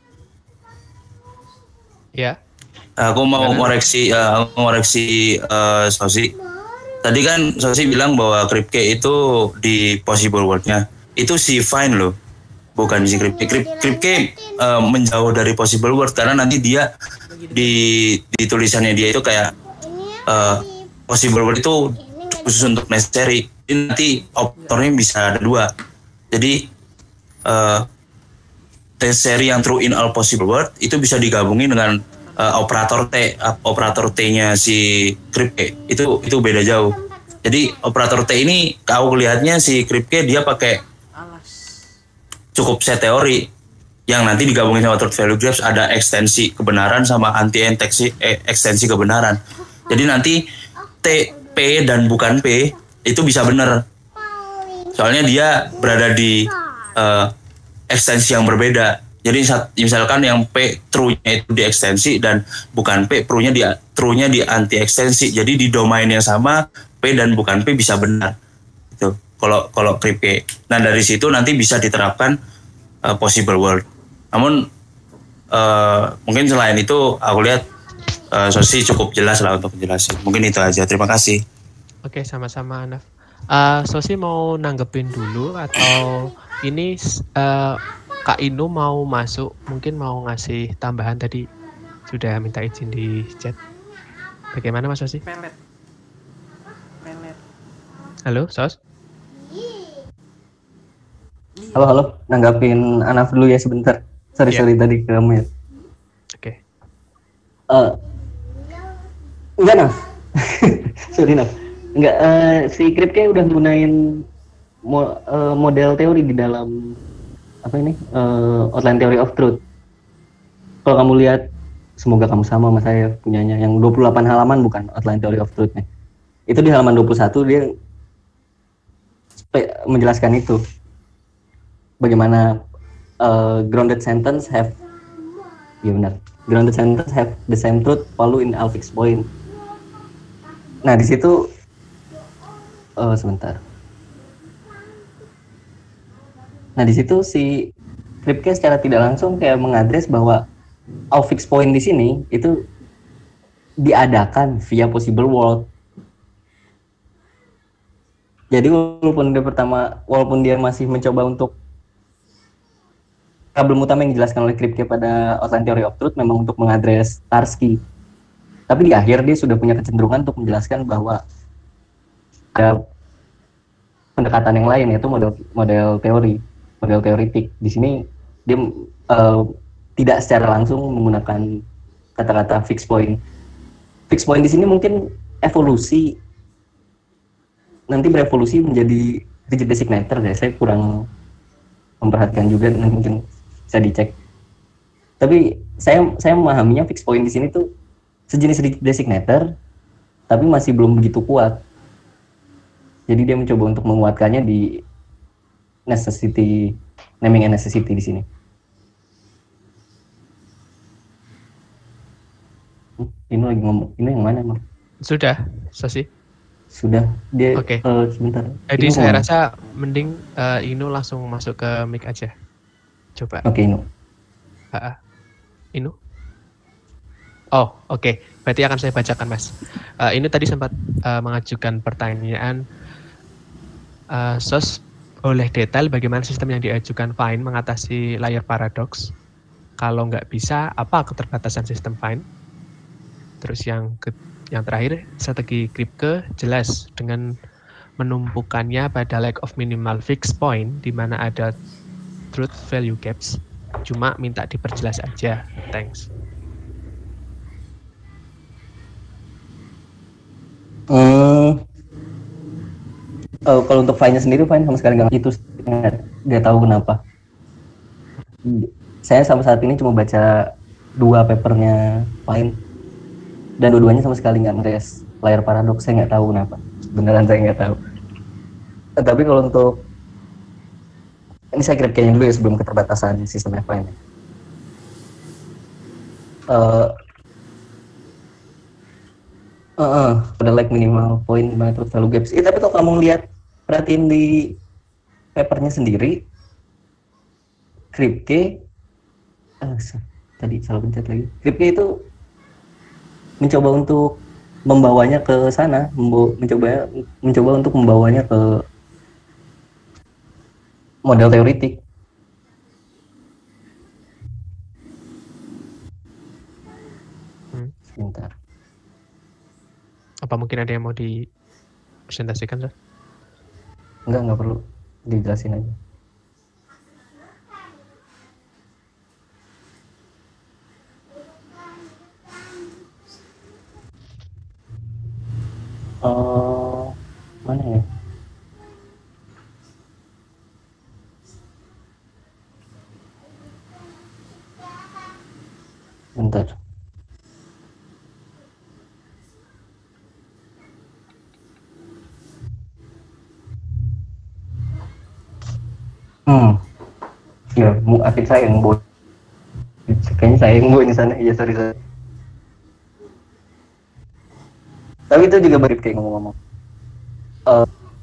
Ya. aku mau Gimana? ngoreksi uh, aku ngoreksi uh, Sosi. Tadi kan Sosi bilang bahwa Kripke itu di possible world-nya. Itu si Fine loh. Bukan si Kripke. Krip, Kripke uh, menjauh dari possible world karena nanti dia di di tulisannya dia itu kayak uh, possible world itu khusus untuk necessary. Jadi nanti operatornya bisa ada dua. Jadi uh, necessary yang true in all possible world itu bisa digabungin dengan uh, operator T, uh, operator T-nya si Kripke. Itu itu beda jauh. Jadi operator T ini kau lihatnya si Kripke dia pakai cukup set teori yang nanti digabungin sama truth value graphs, ada ekstensi kebenaran sama anti ekstensi eh, ekstensi kebenaran. Jadi nanti T, P dan bukan P itu bisa benar. Soalnya dia berada di uh, ekstensi yang berbeda. Jadi misalkan yang P true-nya itu di ekstensi dan bukan P true-nya di true-nya di anti ekstensi. Jadi di domain yang sama P dan bukan P bisa benar. Itu kalau kalau Kripke. Nah, dari situ nanti bisa diterapkan uh, possible world. Namun uh, mungkin selain itu aku lihat uh, Sosi cukup jelas lah untuk menjelaskan. Mungkin itu aja. Terima kasih. Oke, sama-sama Anaf. Uh, Sosi mau nanggepin dulu atau ini uh, Kak Inu mau masuk, mungkin mau ngasih tambahan tadi sudah minta izin di chat. Bagaimana Mas Sosi? Pelet. Pelet. Halo, Sos? Halo, halo. Nanggapin Anaf dulu ya sebentar. Sorry, Iya. sorry tadi ke kamu ya. Oke. Eh, enggak, Naf. Sorry, Naf. Enggak, eh, si Kripke udah gunain mo- eh, model teori di dalam apa ini? Eh, Outline Theory of Truth. Kalau kamu lihat, semoga kamu sama sama saya punyanya yang dua puluh delapan halaman, bukan Outline Theory of Truth-nya. Itu di halaman dua puluh satu dia spe- menjelaskan itu. Bagaimana uh, grounded sentence have ya benar grounded sentence have the same truth value in all fixed point. Nah di situ uh, sebentar. Nah di situ si Kripke secara tidak langsung kayak mengadres bahwa all fixed point di sini itu diadakan via possible world. Jadi walaupun dia pertama walaupun dia masih mencoba untuk problem utama yang dijelaskan oleh Kripke pada Outline Theory of Truth memang untuk mengadres Tarski. Tapi di akhir dia sudah punya kecenderungan untuk menjelaskan bahwa ada pendekatan yang lain, yaitu model model teori, model teoritik. Di sini dia uh, tidak secara langsung menggunakan kata-kata fixed point. Fixed point di sini mungkin evolusi, nanti berevolusi menjadi rigid designator ya. Saya kurang memperhatikan juga, nanti mungkin bisa dicek. Tapi saya saya memahaminya fixed point di sini tuh sejenis rigid designator, tapi masih belum begitu kuat. Jadi dia mencoba untuk menguatkannya di necessity, naming and necessity di sini. Ini lagi ngomong, ini yang mana emang? Sudah, Sosi? Sudah, dia Oke. uh, sebentar. Jadi Ini saya ngomong. rasa mending uh, Inu langsung masuk ke mic aja. Coba. Oke, Inu. Uh, Inu? Oh, oke. Berarti akan saya bacakan, Mas. Uh, ini tadi sempat uh, mengajukan pertanyaan. Uh, Sos, boleh detail bagaimana sistem yang diajukan Fine mengatasi layer paradox? Kalau nggak bisa, apa keterbatasan sistem Fine? Terus yang ke, yang terakhir, strategi Kripke jelas dengan menumpukannya pada lack of minimal fixed point di mana ada truth value gaps. Cuma minta diperjelas aja. Thanks. Hmm. Oh, kalau untuk Fine sendiri, Fine sama sekali nggak itu, nggak nggak tahu kenapa. Saya sampai saat ini cuma baca dua papernya Fine dan dua-duanya sama sekali nggak ngeres layar paradoks. Saya nggak tahu kenapa. Beneran saya nggak tahu. Eh, tapi kalau untuk ini saya kira kayaknya dulu ya sebelum keterbatasan sistemnya Fine. Uh, Heeh, udah like minimal point mana terus selalu gaps. Eh, tapi kalau kamu lihat perhatiin di papernya sendiri, Kripke, ah, tadi salah pencet lagi. Kripke itu mencoba untuk membawanya ke sana, mencoba mencoba untuk membawanya ke model teoritik. Hmm. Sebentar. Apa mungkin ada yang mau dipresentasikan, Sir? Enggak, enggak perlu dijelasin aja. Oh, mana ya? Bentar. Hmm, ya, mu akhir saya yang bawa. Kayaknya saya yang bawa di sana. Iya, sorry, sorry. Tapi itu juga balik kayak ngomong-ngomong. Uh,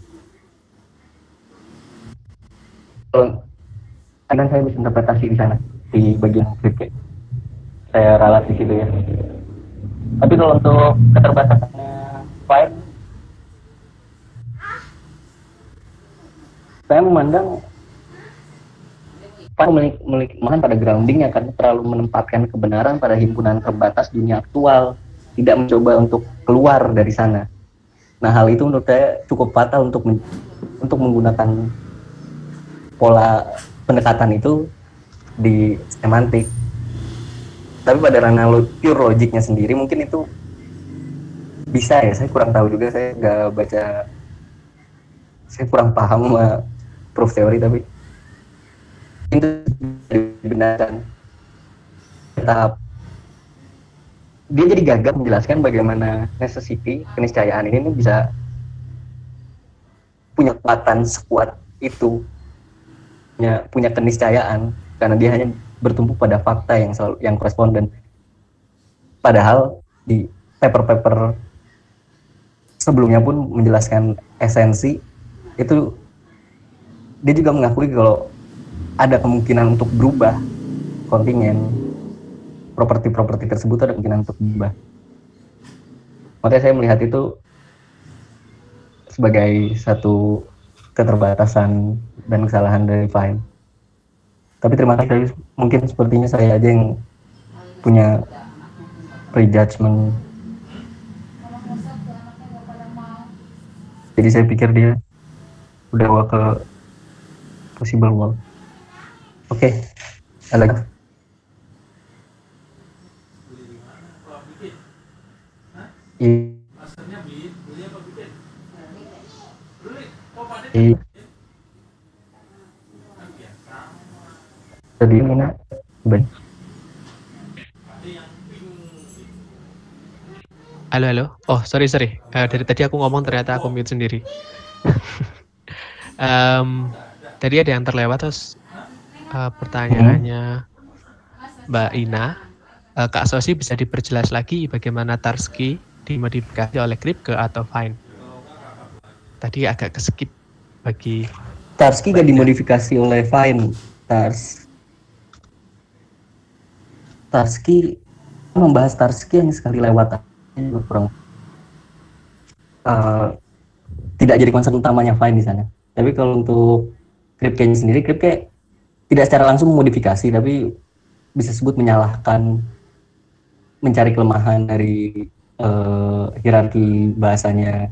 kadang saya bisa interpretasi di sana di bagian kritik. Saya ralat di situ ya. Tapi kalau untuk keterbatasannya file, saya memandang file memiliki, memiliki kelemahan pada groundingnya karena terlalu menempatkan kebenaran pada himpunan terbatas dunia aktual, tidak mencoba untuk keluar dari sana. Nah, hal itu menurut saya cukup fatal untuk men, untuk menggunakan pola pendekatan itu di semantik. Tapi pada ranah pure logiknya sendiri mungkin itu bisa ya, saya kurang tahu juga, saya nggak baca, saya kurang paham sama proof teori, tapi itu dibenarkan. Tahap dia jadi gagap menjelaskan bagaimana necessity, keniscayaan ini bisa punya kekuatan sekuat itu, punya, punya keniscayaan karena dia hanya bertumpu pada fakta yang selalu yang koresponden. Padahal di paper-paper sebelumnya pun menjelaskan esensi itu, dia juga mengakui kalau ada kemungkinan untuk berubah kontingen, properti-properti tersebut ada kemungkinan untuk berubah. Makanya saya melihat itu sebagai satu keterbatasan dan kesalahan dari Fine. Tapi terima kasih, mungkin sepertinya saya aja yang punya prejudgment. Jadi saya pikir dia udah bawa ke possible world. Oke, okay. Ada lagi? Iya. Iya. Tadi mana? Ben. Halo, halo. Oh, sorry, sorry. Uh, dari tadi aku ngomong ternyata aku mute sendiri. um, tadi ada yang terlewat, terus uh, pertanyaannya Mbak Ina. Uh, Kak Sosi bisa diperjelas lagi bagaimana Tarski dimodifikasi oleh Kripke atau Fine? Tadi agak keskip bagi... Tarski gak dimodifikasi oleh Fine. Tars. Tarski, membahas Tarski yang sekali lewat kurang. Uh, tidak jadi concern utamanya Fine di sana. Tapi kalau untuk Kripke sendiri, Kripke tidak secara langsung memodifikasi, tapi bisa sebut menyalahkan, mencari kelemahan dari uh, hierarki bahasanya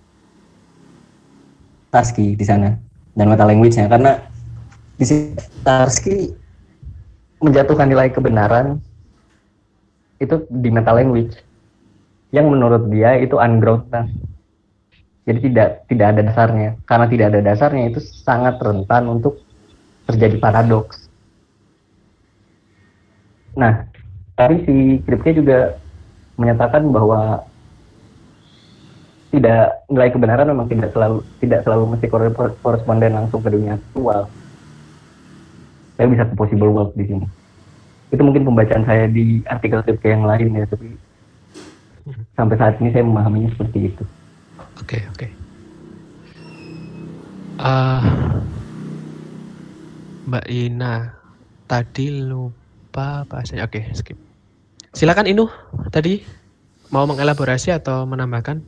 Tarski di sana dan meta language-nya, karena di sini Tarski menjatuhkan nilai kebenaran itu di meta language yang menurut dia itu ungrounded. Jadi tidak tidak ada dasarnya. Karena tidak ada dasarnya itu sangat rentan untuk terjadi paradoks. Nah, tapi si Kripke juga menyatakan bahwa tidak, nilai kebenaran memang tidak selalu tidak selalu mesti koresponden langsung ke dunia aktual. Saya bisa ke possible world di sini. Itu mungkin pembacaan saya di artikel Kripke yang lain ya, tapi Sampai saat ini saya memahaminya seperti itu. Oke, oke. Ah, Mbak Ina, tadi lupa bahasanya. Oke, skip. Silakan Inu, tadi mau mengelaborasi atau menambahkan?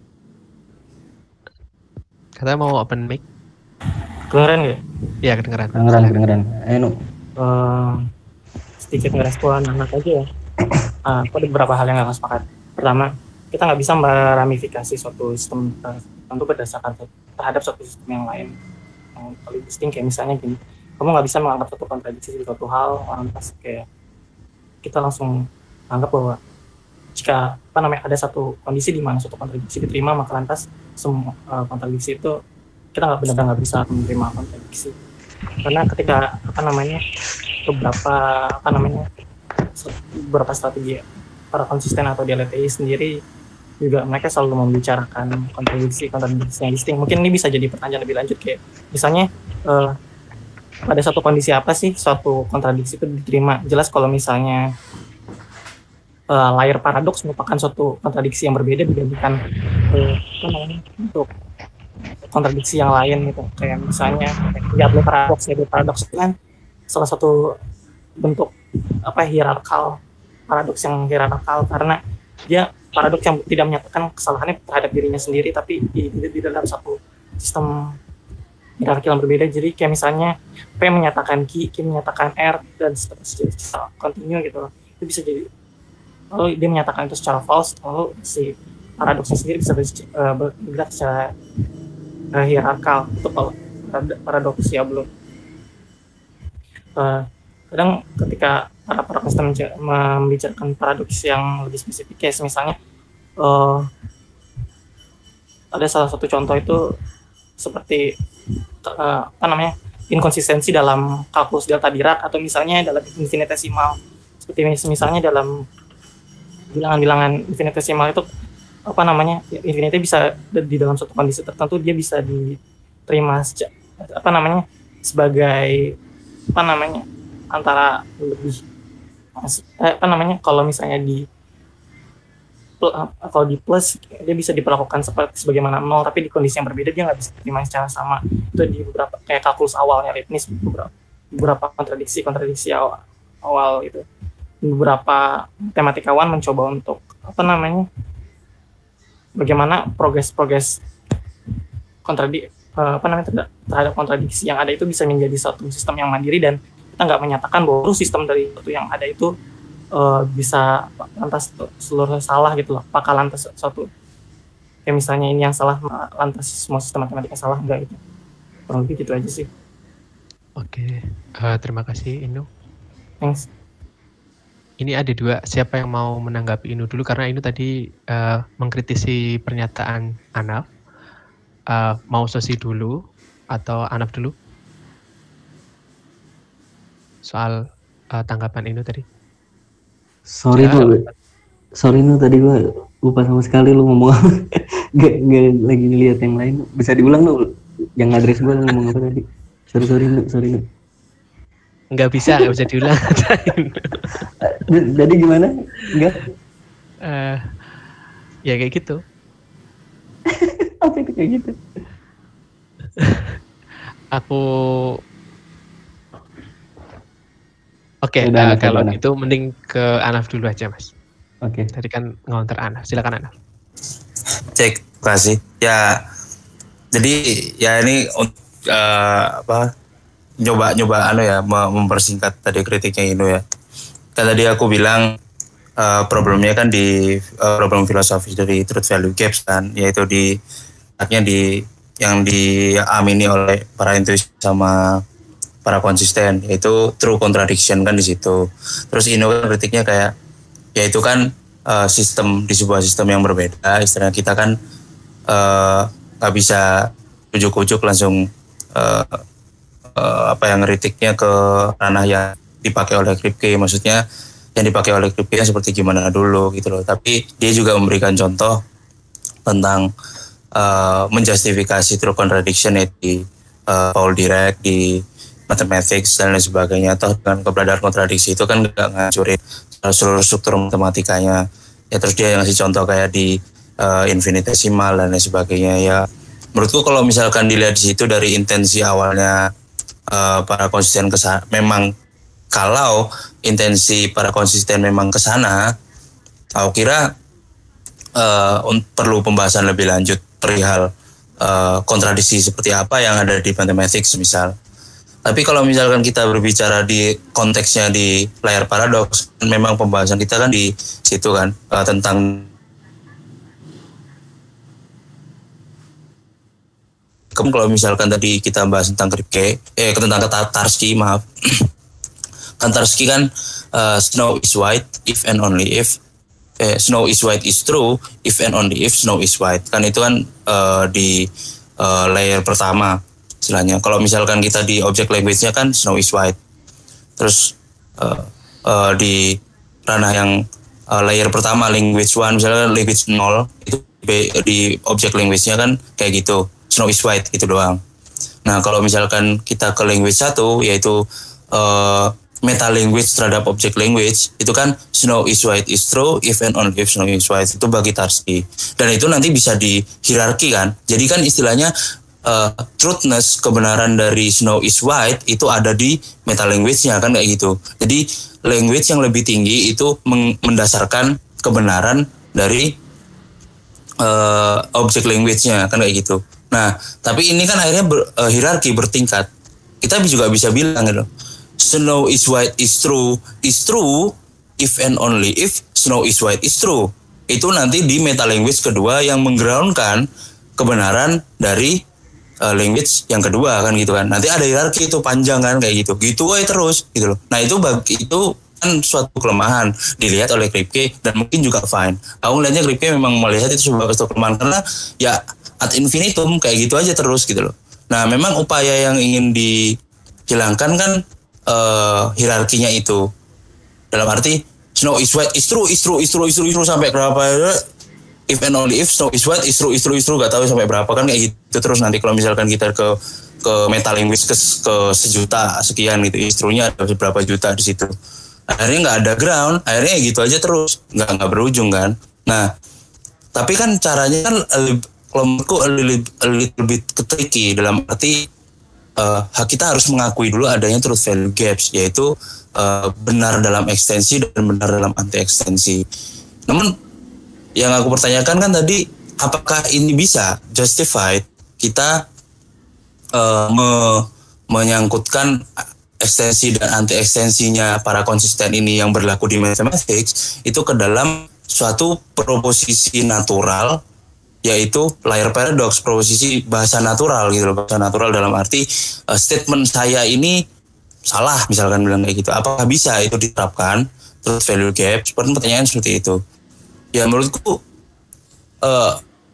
Katanya mau open mic. Kedengeran nggak? Iya, kedengeran. Kedengeran, kedengeran. Ayo, Nu. Eh, sedikit ngerespon anak aja ya. Uh, aku ada beberapa hal yang nggak sepakat. Pertama, kita nggak bisa meramifikasi suatu sistem tertentu berdasarkan terhadap suatu sistem yang lain. Yang paling distinct kayak misalnya gini, kamu nggak bisa menganggap suatu kontradiksi di suatu hal lantas kayak kita langsung anggap bahwa jika apa namanya ada satu kondisi di mana suatu kontradiksi diterima, maka lantas semua uh, kontradiksi itu kita nggak benar-benar nggak bisa menerima kontradiksi. Karena ketika apa namanya beberapa apa namanya beberapa strategi para konsisten atau di L T I sendiri juga mereka selalu membicarakan kontradiksi kontradiksi yang distinct. Mungkin ini bisa jadi pertanyaan lebih lanjut kayak misalnya uh, pada satu kondisi apa sih suatu kontradiksi itu diterima. Jelas kalau misalnya uh, layar paradoks merupakan suatu kontradiksi yang berbeda dibandingkan uh, apa namanya untuk kontradiksi yang lain gitu. Kayak misalnya Diablo paradoks, Diablo paradoks itu kan salah satu bentuk apa hierarkal paradoks yang hierarkal karena dia paradoks yang tidak menyatakan kesalahannya terhadap dirinya sendiri tapi di, di, di dalam satu sistem hierarki yang berbeda. Jadi kayak misalnya P menyatakan Q, Q menyatakan R dan seterusnya continue gitu loh. Itu bisa jadi lalu dia menyatakan itu secara false, lalu si paradoksnya sendiri bisa uh, bergerak secara uh, hierarkal. Itu kalau paradoks ya belum uh, kadang ketika para para konsisten membicarakan paradoks yang lebih spesifik kayak misalnya uh, ada salah satu contoh itu seperti uh, apa namanya inkonsistensi dalam kalkulus delta Dirac atau misalnya dalam infinitesimal seperti misalnya dalam bilangan-bilangan infinitesimal itu apa namanya infinity bisa di dalam suatu kondisi tertentu dia bisa diterima apa namanya sebagai apa namanya antara lebih eh, apa namanya kalau misalnya di kalau di plus dia bisa diperlakukan seperti sebagaimana nol tapi di kondisi yang berbeda dia nggak bisa diterima secara sama. Itu di beberapa kayak kalkulus awalnya Leibniz beberapa beberapa kontradiksi kontradiksi awal, awal itu beberapa matematikawan mencoba untuk apa namanya bagaimana progres-progres kontradik apa namanya terhadap kontradiksi yang ada itu bisa menjadi satu sistem yang mandiri dan kita nggak menyatakan bahwa sistem dari itu yang ada itu uh, bisa lantas seluruhnya salah gitu loh. Apakah lantas satu kayak misalnya ini yang salah lantas semua sistem matematika salah enggak gitu. Kurang lebih gitu aja sih. Oke, uh, terima kasih Inu. Thanks. Ini ada dua, siapa yang mau menanggapi Inu dulu karena Inu tadi uh, mengkritisi pernyataan Anaf. Uh, mau Sosi dulu atau Anaf dulu? Soal uh, tanggapan Inu tadi. Sorry Ya. Nu, sorry Nu tadi gue lupa sama sekali lu ngomong apa. gak, gak lagi ngeliat yang lain. Bisa diulang Nu, yang adres gue ngomong apa tadi. Sorry sorry Nu, sorry Nu. Nggak bisa, nggak bisa diulang. Jadi gimana? Enggak? uh, ya kayak gitu. Apa itu kayak gitu? Aku Oke, Udah, uh, Anaf, kalau Anaf. itu mending ke Anaf dulu aja Mas. Oke. Tadi kan ngonter Anaf, silakan Anaf. Cek, kasih. Ya, jadi ya ini uh, apa? Nyoba-nyoba anu ya, mempersingkat tadi kritiknya Inu ya. Kan tadi aku bilang uh, problemnya kan di uh, problem filosofis dari truth value gaps kan, yaitu di artinya di yang diamini oleh para intuisi sama para konsisten, yaitu true contradiction kan di situ. Terus Inu kan kritiknya kayak ya itu kan uh, sistem di sebuah sistem yang berbeda, istilahnya kita kan nggak uh, bisa ujuk-ujuk langsung uh, uh, apa yang kritiknya ke ranah yang dipakai oleh Kripke, maksudnya yang dipakai oleh Kripke seperti gimana dulu gitu loh. Tapi dia juga memberikan contoh tentang uh, menjustifikasi true contradiction ya, di uh, Paul Dirac di mathematics dan lain sebagainya. Atau dengan keberadaan kontradiksi itu kan nggak ngancurin seluruh struktur matematikanya. Ya terus dia ngasih contoh kayak di uh, infinitesimal dan lain sebagainya. Ya menurutku kalau misalkan dilihat di situ dari intensi awalnya uh, para konsisten kesana, memang kalau intensi para konsisten memang kesana, aku kira uh, perlu pembahasan lebih lanjut perihal uh, kontradiksi seperti apa yang ada di mathematics misal. Tapi kalau misalkan kita berbicara di konteksnya di layar paradoks, memang pembahasan kita kan di situ kan uh, tentang kalau misalkan tadi kita bahas tentang Kripke, eh tentang kata Tarski, maaf. Kan Tarski kan uh, snow is white if and only if eh, snow is white is true if and only if snow is white. Kan itu kan uh, di uh, layer pertama. Istilahnya kalau misalkan kita di object language-nya kan snow is white, terus uh, uh, di ranah yang uh, layer pertama language one misalkan language nol itu di object language-nya kan kayak gitu snow is white itu doang. Nah kalau misalkan kita ke language satu yaitu uh, meta language terhadap object language itu kan snow is white is true if and only if snow is white itu bagi Tarski, dan itu nanti bisa di hierarki kan. Jadi kan istilahnya Uh, truthness, kebenaran dari snow is white itu ada di meta language-nya kan kayak gitu. Jadi language yang lebih tinggi itu mendasarkan kebenaran dari uh, object language-nya kan kayak gitu. Nah, tapi ini kan akhirnya ber, uh, hierarki bertingkat. Kita juga bisa bilang gitu. Snow is white is true is true if and only if snow is white is true. Itu nanti di meta language kedua yang menggroundkan kebenaran dari Uh, language yang kedua kan gitu kan. Nanti ada hierarki itu panjang kan kayak gitu. Gitu aja terus gitu loh. Nah itu bagi itu kan suatu kelemahan dilihat oleh Kripke dan mungkin juga fine. Aku melihatnya Kripke memang melihat itu sebuah suatu kelemahan karena ya ad infinitum kayak gitu aja terus gitu loh. Nah memang upaya yang ingin dihilangkan kan uh, hierarkinya itu. Dalam arti snow is white is true is true is true is true, is true sampai berapa if and only if snow is white is true is true is true gak tahu sampai berapa kan kayak gitu terus. Nanti kalau misalkan kita ke ke meta language ke, ke sejuta sekian gitu is true-nya ada berapa juta di situ, akhirnya nggak ada ground, akhirnya gitu aja terus nggak nggak berujung kan. Nah tapi kan caranya kan kalau menurutku lebih tricky dalam arti uh, kita harus mengakui dulu adanya truth value gaps, yaitu uh, benar dalam ekstensi dan benar dalam anti ekstensi. Namun yang aku pertanyakan kan tadi, apakah ini bisa justified kita uh, me, menyangkutkan ekstensi dan anti ekstensinya para konsisten ini yang berlaku di mathematics itu ke dalam suatu proposisi natural, yaitu layer paradox, proposisi bahasa natural gitu loh. Bahasa natural dalam arti uh, statement saya ini salah misalkan bilang kayak gitu. Apakah bisa itu diterapkan truth value gap? Seperti pertanyaan seperti itu. Ya menurutku uh,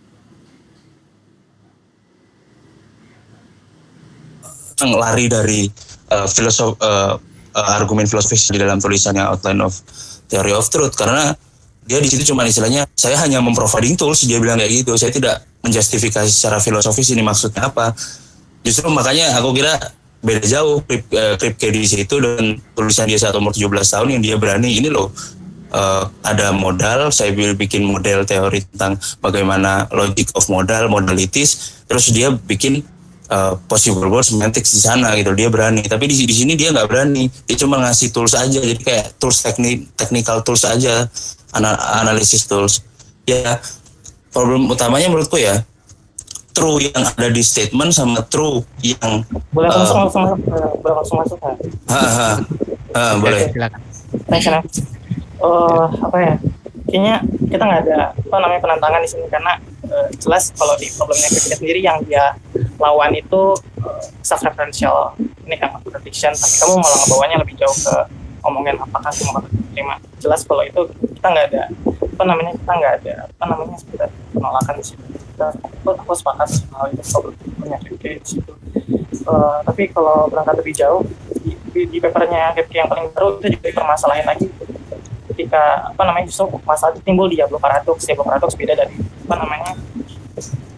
lari dari uh, filosof uh, uh, argumen filosofis di dalam tulisannya Outline of Theory of Truth, karena dia di situ cuma istilahnya saya hanya memproviding tools, dia bilang kayak gitu. Saya tidak menjustifikasi secara filosofis ini maksudnya apa. Justru makanya aku kira beda jauh Kripke uh, di situ dan tulisan dia saat umur tujuh belas tahun yang dia berani ini loh. Uh, ada modal, saya bikin model teori tentang bagaimana logic of modal, modalities, terus dia bikin uh, possible world semantics di sana gitu, dia berani. Tapi di, di sini dia nggak berani, dia cuma ngasih tools aja, jadi kayak tools teknik, technical tools aja, ana, analisis tools. Ya problem utamanya menurutku ya true yang ada di statement sama true yang boleh langsung uh, langsung boleh langsung masuk kan? Ha ha, ha boleh. Silakan. Thanks, Uh, apa ya? Kayaknya kita nggak ada apa namanya penentangan di sini karena uh, jelas kalau di problemnya kita sendiri yang dia lawan itu uh, self-referential ini kan prediction, tapi kamu malah ngebawanya lebih jauh ke ngomongin apakah semua patut diterima. Jelas kalau itu kita nggak ada apa namanya kita nggak ada apa namanya sekedar penolakan di situ. Kita aku, aku sepakat hal itu problemnya kayak di situ. Uh, tapi kalau berangkat lebih jauh di, di, di papernya yang paling baru itu juga dipermasalahin lagi. Ketika apa namanya justru masalah timbul di Diablo paradox. Diablo paradox beda dari apa namanya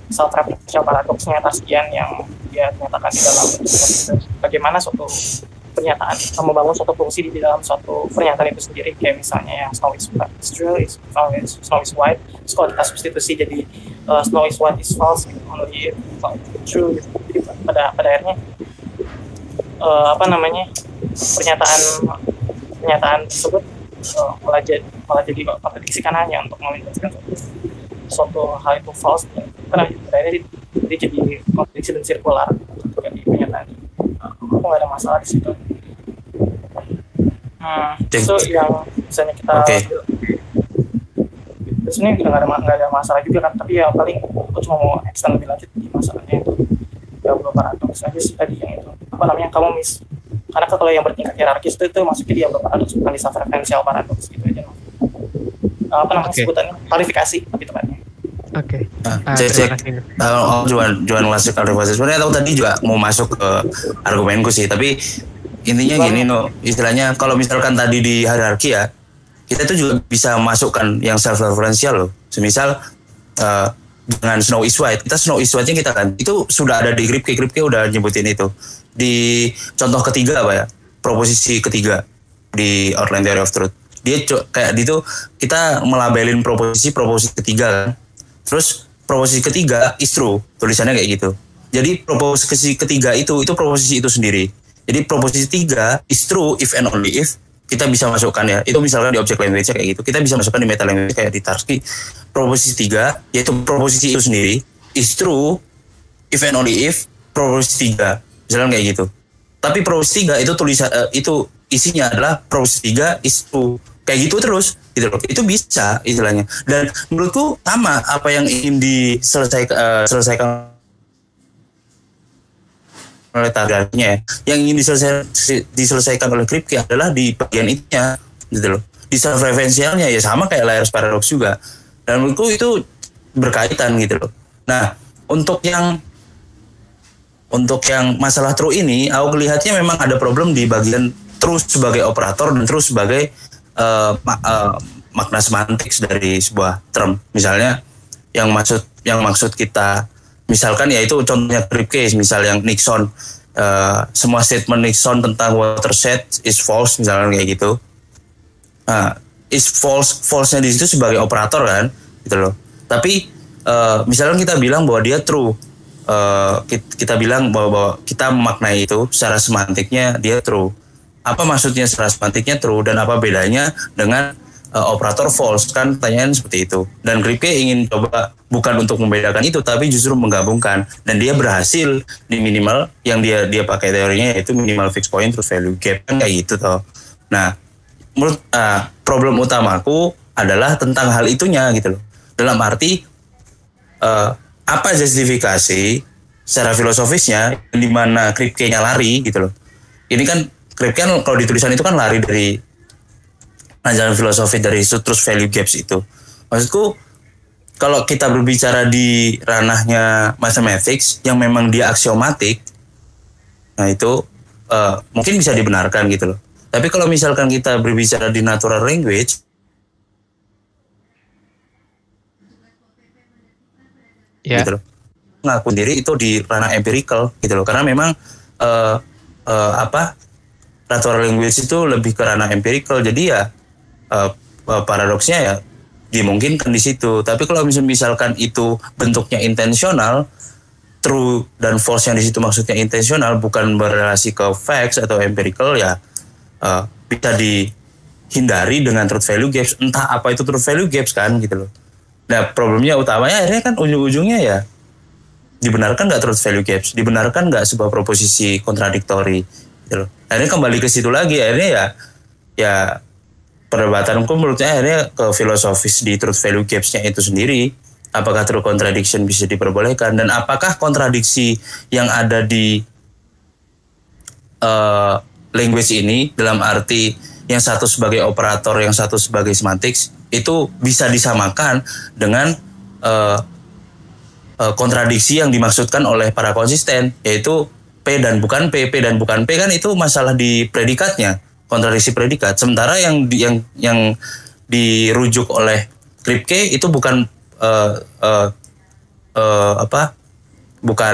self-referential paradoxnya Tarskian yang dia nyatakan di dalam bagaimana suatu pernyataan, membangun suatu fungsi di dalam suatu pernyataan itu sendiri, kayak misalnya yang snow is white is true, is, snow is white, terus kalau kita substitusi jadi uh, snow is white is false, gitu, only if true, gitu. Jadi pada pada akhirnya uh, apa namanya pernyataan pernyataan tersebut uh, malah jadi malah jadi kontradiksi kan hanya untuk menjelaskan suatu, suatu hal itu false, karena pada akhirnya dia jadi kontradiksi dan sirkular juga di pernyataan. Aku nggak ada masalah di situ. Hmm, itu yang misalnya kita okay. sebenarnya nggak ada nggak ada masalah juga kan, tapi ya paling aku cuma mau extend lebih lanjut di masalahnya itu diablo paradoks aja sih tadi yang itu apa namanya kamu mis karena kalau yang bertingkat hierarkis itu itu masuknya diablo paradoks bukan di self-referential paradoks gitu aja. Apa namanya okay. sebutannya klarifikasi tapi tepatnya. Oke. Okay. Nah, cek cek. Kalau Juan Juan ngasih klarifikasi sebenarnya tahu tadi juga mau masuk ke argumenku sih, tapi intinya gini no, istilahnya kalau misalkan tadi di hierarki ya, kita tuh juga bisa masukkan yang self referential loh. Semisal uh, dengan Snow is White, kita Snow is White-nya kita kan itu sudah ada di Kripke, Kripke udah nyebutin itu. Di contoh ketiga apa ya? Proposisi ketiga di Outline Theory of Truth. Dia kayak gitu kita melabelin proposisi proposisi ketiga kan. Terus proposisi ketiga is true, tulisannya kayak gitu. Jadi proposisi ketiga itu itu proposisi itu sendiri. Jadi proposisi tiga is true if and only if kita bisa masukkan ya. Itu misalkan di object language kayak gitu. Kita bisa masukkan di meta language kayak di Tarski. Proposisi tiga yaitu proposisi itu sendiri is true if and only if proposisi tiga. Misalkan kayak gitu. Tapi proposisi tiga itu tulisan uh, itu isinya adalah proposisi tiga is true. Kayak gitu terus gitu loh. Itu bisa istilahnya. Dan menurutku sama apa yang ingin diselesaikan uh, selesaikan oleh targetnya ya. Yang ingin diselesaikan, diselesaikan oleh Kripke adalah di bagian itunya gitu loh. Di self referentialnya ya sama kayak layers paradox juga. Dan menurutku itu berkaitan gitu loh. Nah, untuk yang untuk yang masalah true ini, aku lihatnya memang ada problem di bagian true sebagai operator dan true sebagai Uh, uh, makna semantik dari sebuah term. Misalnya yang maksud yang maksud kita misalkan yaitu contohnya Kripke, misal yang Nixon uh, semua statement Nixon tentang watershed is false misalnya kayak gitu. Nah, is false false-nya di situ sebagai operator kan gitu loh. Tapi uh, misalnya kita bilang bahwa dia true. Uh, kita, kita bilang bahwa, bahwa kita memaknai itu secara semantiknya dia true. Apa maksudnya secara semantiknya true dan apa bedanya dengan uh, operator false kan pertanyaan seperti itu. Dan Kripke ingin coba bukan untuk membedakan itu tapi justru menggabungkan dan dia berhasil di minimal yang dia dia pakai teorinya yaitu minimal fixed point truth value gap kan kayak gitu toh. Nah, menurut uh, problem utamaku adalah tentang hal itunya gitu loh. Dalam arti uh, apa justifikasi secara filosofisnya di mana Kripke-nya lari gitu loh. Ini kan Kripke kan kalau di tulisan itu kan lari dari ajaran filosofi dari truth value gaps itu. Maksudku kalau kita berbicara di ranahnya mathematics yang memang dia aksiomatik, nah itu uh, mungkin bisa dibenarkan gitu loh. Tapi kalau misalkan kita berbicara di natural language, yeah. gitu loh, ngaku sendiri itu di ranah empirical gitu loh. Karena memang uh, uh, apa natural language itu lebih ke ranah empirical, jadi ya uh, paradoksnya ya dimungkinkan di situ. Tapi kalau misalkan itu bentuknya intensional, true dan false yang di situ maksudnya intensional bukan berrelasi ke facts atau empirical ya uh, bisa dihindari dengan truth value gaps. Entah apa itu truth value gaps kan gitu loh. Nah problemnya utamanya akhirnya kan ujung-ujungnya ya dibenarkan nggak truth value gaps, dibenarkan nggak sebuah proposisi kontradiktori. Gitu. Akhirnya kembali ke situ lagi, akhirnya ya ya perdebatanku menurutnya akhirnya ke filosofis di truth value gaps-nya itu sendiri. Apakah true contradiction bisa diperbolehkan dan apakah kontradiksi yang ada di uh, language ini dalam arti yang satu sebagai operator, yang satu sebagai semantics itu bisa disamakan dengan uh, uh, kontradiksi yang dimaksudkan oleh para konsisten, yaitu P dan bukan P, P dan bukan P kan itu masalah di predikatnya, kontradiksi predikat. Sementara yang di, yang yang dirujuk oleh Kripke itu bukan uh, uh, uh, apa? Bukan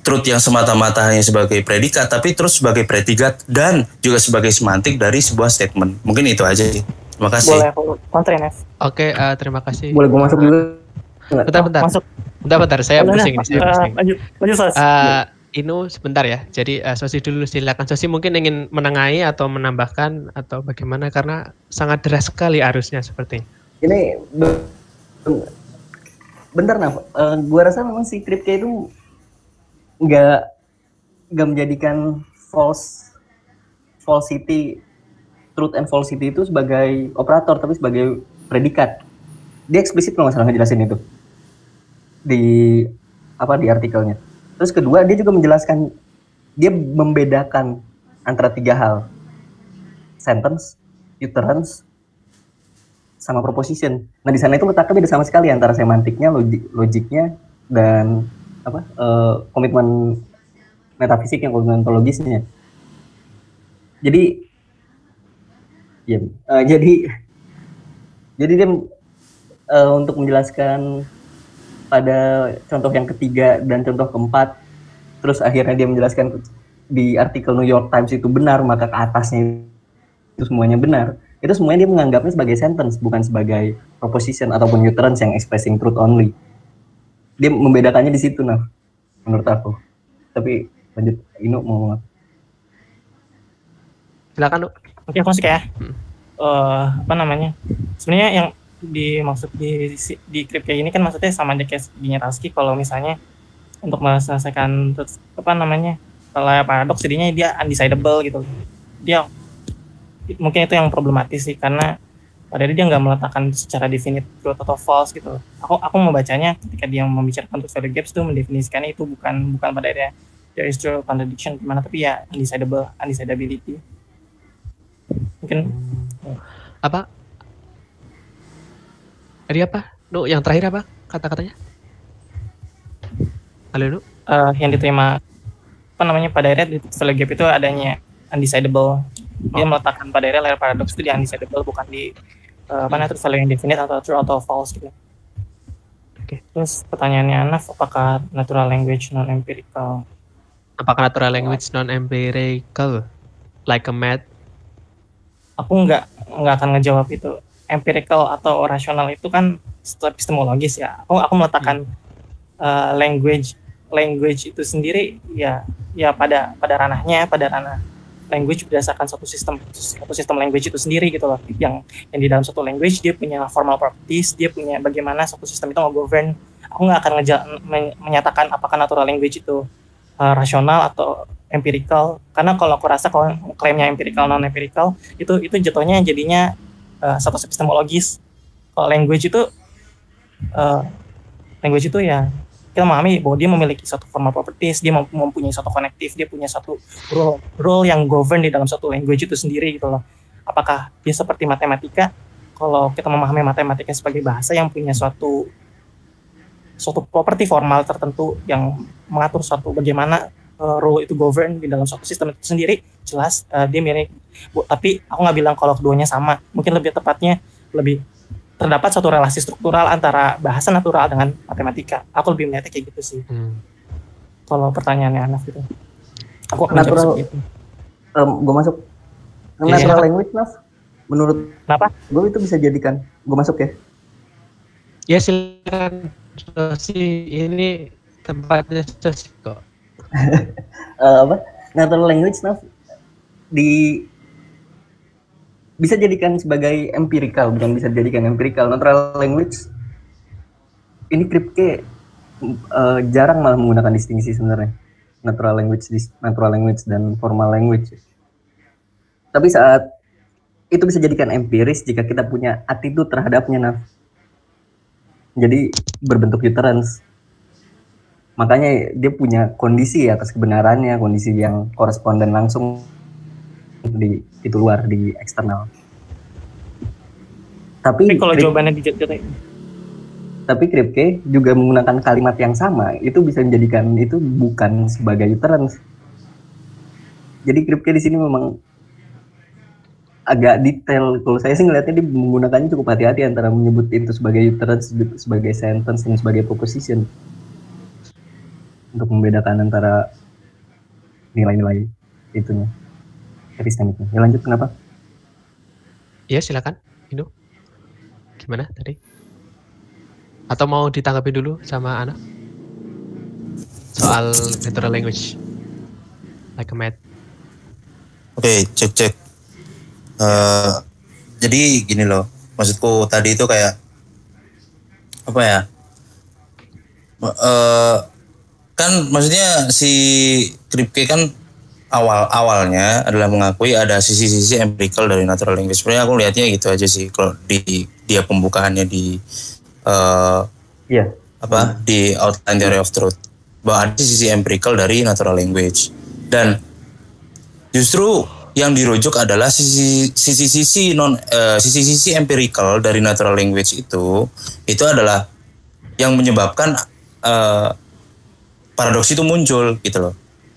truth yang semata-mata hanya sebagai predikat, tapi terus sebagai predikat dan juga sebagai semantik dari sebuah statement. Mungkin itu aja sih. Terima kasih. Boleh aku counter ya, Nes? Oke, uh, terima kasih. Boleh gue masuk dulu? Bentar-bentar. Masuk. Bentar-bentar, saya Boleh, pusing Nes. nih. Saya Uh, pusing. lanjut, lanjut Sos. Uh, Inu sebentar ya. Jadi uh, Sosi dulu silakan. Sosi mungkin ingin menengahi atau menambahkan atau bagaimana karena sangat deras sekali arusnya seperti. Ini be- bentar Naf, uh, gua rasa memang si Kripke itu nggak nggak menjadikan false falsity, truth and falsity itu sebagai operator, tapi sebagai predikat. Dia eksplisit kalau nggak salah ngejelasin itu di apa di artikelnya. Terus kedua, dia juga menjelaskan, dia membedakan antara tiga hal, sentence, utterance, sama proposition. Nah di sana itu letaknya beda sama sekali antara semantiknya, logik, logiknya, dan apa uh, komitmen metafisiknya, komitmen ontologisnya. Jadi, ya, uh, jadi, jadi dia uh, untuk menjelaskan pada contoh yang ketiga dan contoh keempat, terus akhirnya dia menjelaskan di artikel New York Times itu benar, maka ke atasnya itu semuanya benar. Itu semuanya dia menganggapnya sebagai sentence, bukan sebagai proposition ataupun utterance yang expressing truth only. Dia membedakannya di situ, nah, menurut aku. Tapi lanjut, Inu mau ngomong. Silakan, Nuk. Oke, aku masuk ya. Hmm. Uh, apa namanya? Sebenarnya yang dimaksud di di Kripke ini kan maksudnya sama aja kayak di Nyarowski, kalau misalnya untuk menyelesaikan apa namanya layer paradoks jadinya dia undecidable gitu. Dia mungkin itu yang problematis sih, karena pada dia nggak meletakkan secara definite truth atau false gitu. Aku aku membacanya ketika dia membicarakan truth value gaps itu mendefinisikannya itu bukan bukan pada dia there is true contradiction gimana, tapi ya undecidable, undecidability. Mungkin apa? Tadi apa? Nu, yang terakhir apa kata-katanya? Halo, Nu? Uh, yang diterima apa namanya pada area di value gap itu adanya undecidable. Dia oh. meletakkan pada area layer paradox itu di undecidable, bukan di uh, apa namanya value yang definite atau true atau false gitu. Oke. Okay. Terus pertanyaannya Anaf, apakah natural language non empirical? Apakah natural language non empirical like a math? Aku nggak nggak akan ngejawab itu. Empirical atau rasional itu kan epistemologis ya. Aku aku meletakkan hmm. uh, language language itu sendiri ya ya pada pada ranahnya, pada ranah language berdasarkan satu sistem satu sistem language itu sendiri gitu loh. Yang yang di dalam satu language dia punya formal properties, dia punya bagaimana satu sistem itu nge-govern. Aku nggak akan ngeja- men- menyatakan apakah natural language itu uh, rasional atau empirical, karena kalau aku rasa kalau klaimnya empirical non empirical itu itu jatuhnya jadinya Uh, satu epistemologis. Kalau language itu uh, language itu ya kita memahami bahwa dia memiliki satu formal properties, dia mempunyai satu konektif, dia punya satu rule rule yang govern di dalam satu language itu sendiri gitu loh. Apakah dia seperti matematika? Kalau kita memahami matematika sebagai bahasa yang punya suatu suatu properti formal tertentu yang mengatur suatu bagaimana uh, rule itu govern di dalam suatu sistem itu sendiri, jelas uh, dia mirip. Bu, tapi aku nggak bilang kalau keduanya sama. Mungkin lebih tepatnya lebih terdapat suatu relasi struktural antara bahasa natural dengan matematika. Aku lebih melihatnya kayak gitu sih. Hmm. Kalau pertanyaannya Anaf gitu, aku akan natural. Gitu. Um, gue masuk. Natural yeah. language, Naf. Menurut kenapa? Gue itu bisa jadikan. Gue masuk ya. Ya silakan. Sosi, ini tempatnya Sosi kok. uh, apa? Natural language, Naf, di bisa jadikan sebagai empirical, bukan bisa dijadikan empirical. Natural language ini Kripke uh, jarang malah menggunakan distingsi sebenarnya, natural language natural language dan formal language. Tapi saat itu bisa jadikan empiris jika kita punya attitude terhadapnya, Naf. Jadi berbentuk utterance. Makanya dia punya kondisi atas kebenarannya, kondisi yang koresponden langsung di itu luar, di eksternal. Tapi, tapi kalau Kripke, jawabannya dijatuhin. Tapi Kripke juga menggunakan kalimat yang sama, itu bisa menjadikan itu bukan sebagai utterance. Jadi Kripke di sini memang agak detail. Kalau saya sih ngelihatnya dia menggunakannya cukup hati-hati antara menyebut itu sebagai utterance, sebagai sentence, dan sebagai proposition. untuk membedakan antara nilai-nilai itunya, epistemiknya. Ya lanjut, kenapa? Ya silakan, Indo. Gimana tadi? Atau mau ditanggapi dulu sama Ana? Soal natural language, like a math. Oke, cek cek. Uh, jadi gini loh, maksudku tadi itu kayak apa ya? Uh, kan maksudnya si Kripke kan awal awalnya adalah mengakui ada sisi-sisi empirical dari natural language. Sebenarnya aku lihatnya gitu aja sih kalau di dia pembukaannya di uh, yeah. apa di Outline Theory of Truth, bahwa ada sisi empirical dari natural language, dan justru yang dirujuk adalah sisi sisi non uh, sisi-sisi empirical dari natural language itu itu adalah yang menyebabkan uh, paradoks itu muncul gitu loh.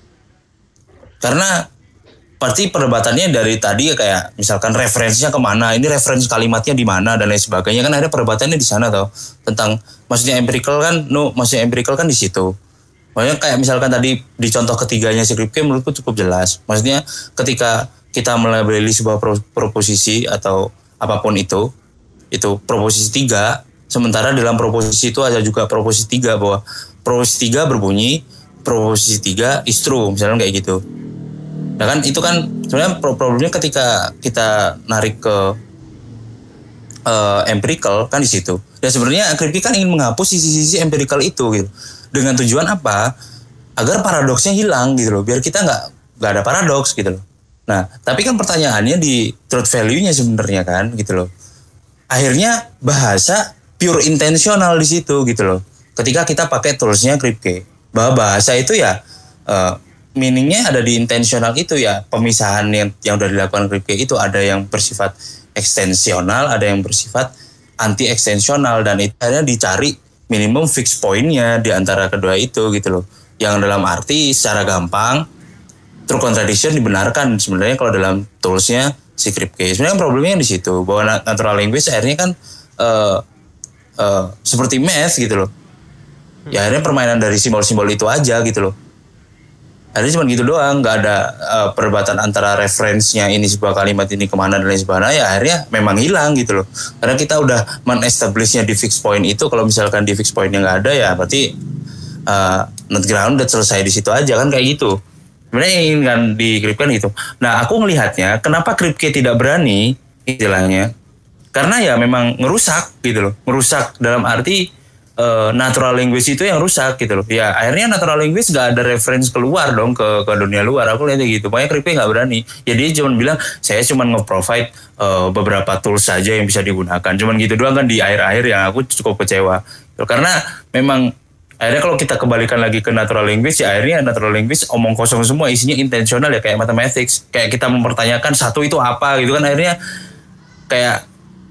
Karena pasti perdebatannya dari tadi ya kayak misalkan referensinya kemana, ini referensi kalimatnya di mana dan lain sebagainya, kan ada perdebatannya di sana toh, tentang maksudnya empirical kan, no maksudnya empirical kan di situ. Makanya kayak misalkan tadi di contoh ketiganya si Kripke menurutku cukup jelas. Maksudnya ketika kita melabeli sebuah pro, proposisi atau apapun itu, itu proposisi tiga, sementara dalam proposisi itu ada juga proposisi tiga bahwa proposisi tiga berbunyi proposisi tiga is true, misalnya kayak gitu. Nah kan itu kan sebenarnya problemnya ketika kita narik ke uh, empirical kan di situ. Dan sebenarnya Kripke kan ingin menghapus sisi-sisi empirical itu gitu. Dengan tujuan apa? Agar paradoksnya hilang gitu loh, biar kita nggak nggak ada paradoks gitu loh. Nah, tapi kan pertanyaannya di truth value-nya sebenarnya kan gitu loh. Akhirnya bahasa pure intentional di situ gitu loh. Ketika kita pakai tools-nya Kripke, bahwa bahasa itu ya uh, meaning-nya ada di intentional itu ya, pemisahan yang yang sudah dilakukan Kripke itu ada yang bersifat ekstensional, ada yang bersifat anti ekstensional, dan itu akhirnya dicari minimum fix point-nya di antara kedua itu gitu loh. Yang dalam arti secara gampang true contradiction dibenarkan sebenarnya kalau dalam tools-nya si Kripke. Sebenarnya problemnya di situ, bahwa natural language akhirnya kan uh, uh, seperti math gitu loh. Ya akhirnya permainan dari simbol-simbol itu aja gitu loh. Akhirnya cuma gitu doang, nggak ada uh, perdebatan antara referensinya ini sebuah kalimat ini kemana dan lain sebagainya. Ya akhirnya memang hilang gitu loh. Karena kita udah men-establishnya di fixed point itu, kalau misalkan di fixed point-nya nggak ada ya berarti uh, not grounded, selesai di situ aja kan kayak gitu. Sebenarnya yang ingin dikripkan gitu. Nah aku melihatnya kenapa Kripke tidak berani istilahnya, karena ya memang ngerusak gitu loh. Ngerusak dalam arti Uh, natural language itu yang rusak gitu loh. Ya akhirnya natural language gak ada reference keluar dong ke, ke dunia luar. Aku lihatnya gitu. Makanya Kripke gak berani. Ya dia cuma bilang saya cuma nge-provide uh, beberapa tools saja yang bisa digunakan. Cuman gitu doang kan di akhir-akhir, yang aku cukup kecewa. Karena memang akhirnya kalau kita kembalikan lagi ke natural language, ya akhirnya natural language omong kosong semua, isinya intensional ya, kayak mathematics. Kayak kita mempertanyakan satu itu apa gitu kan, akhirnya kayak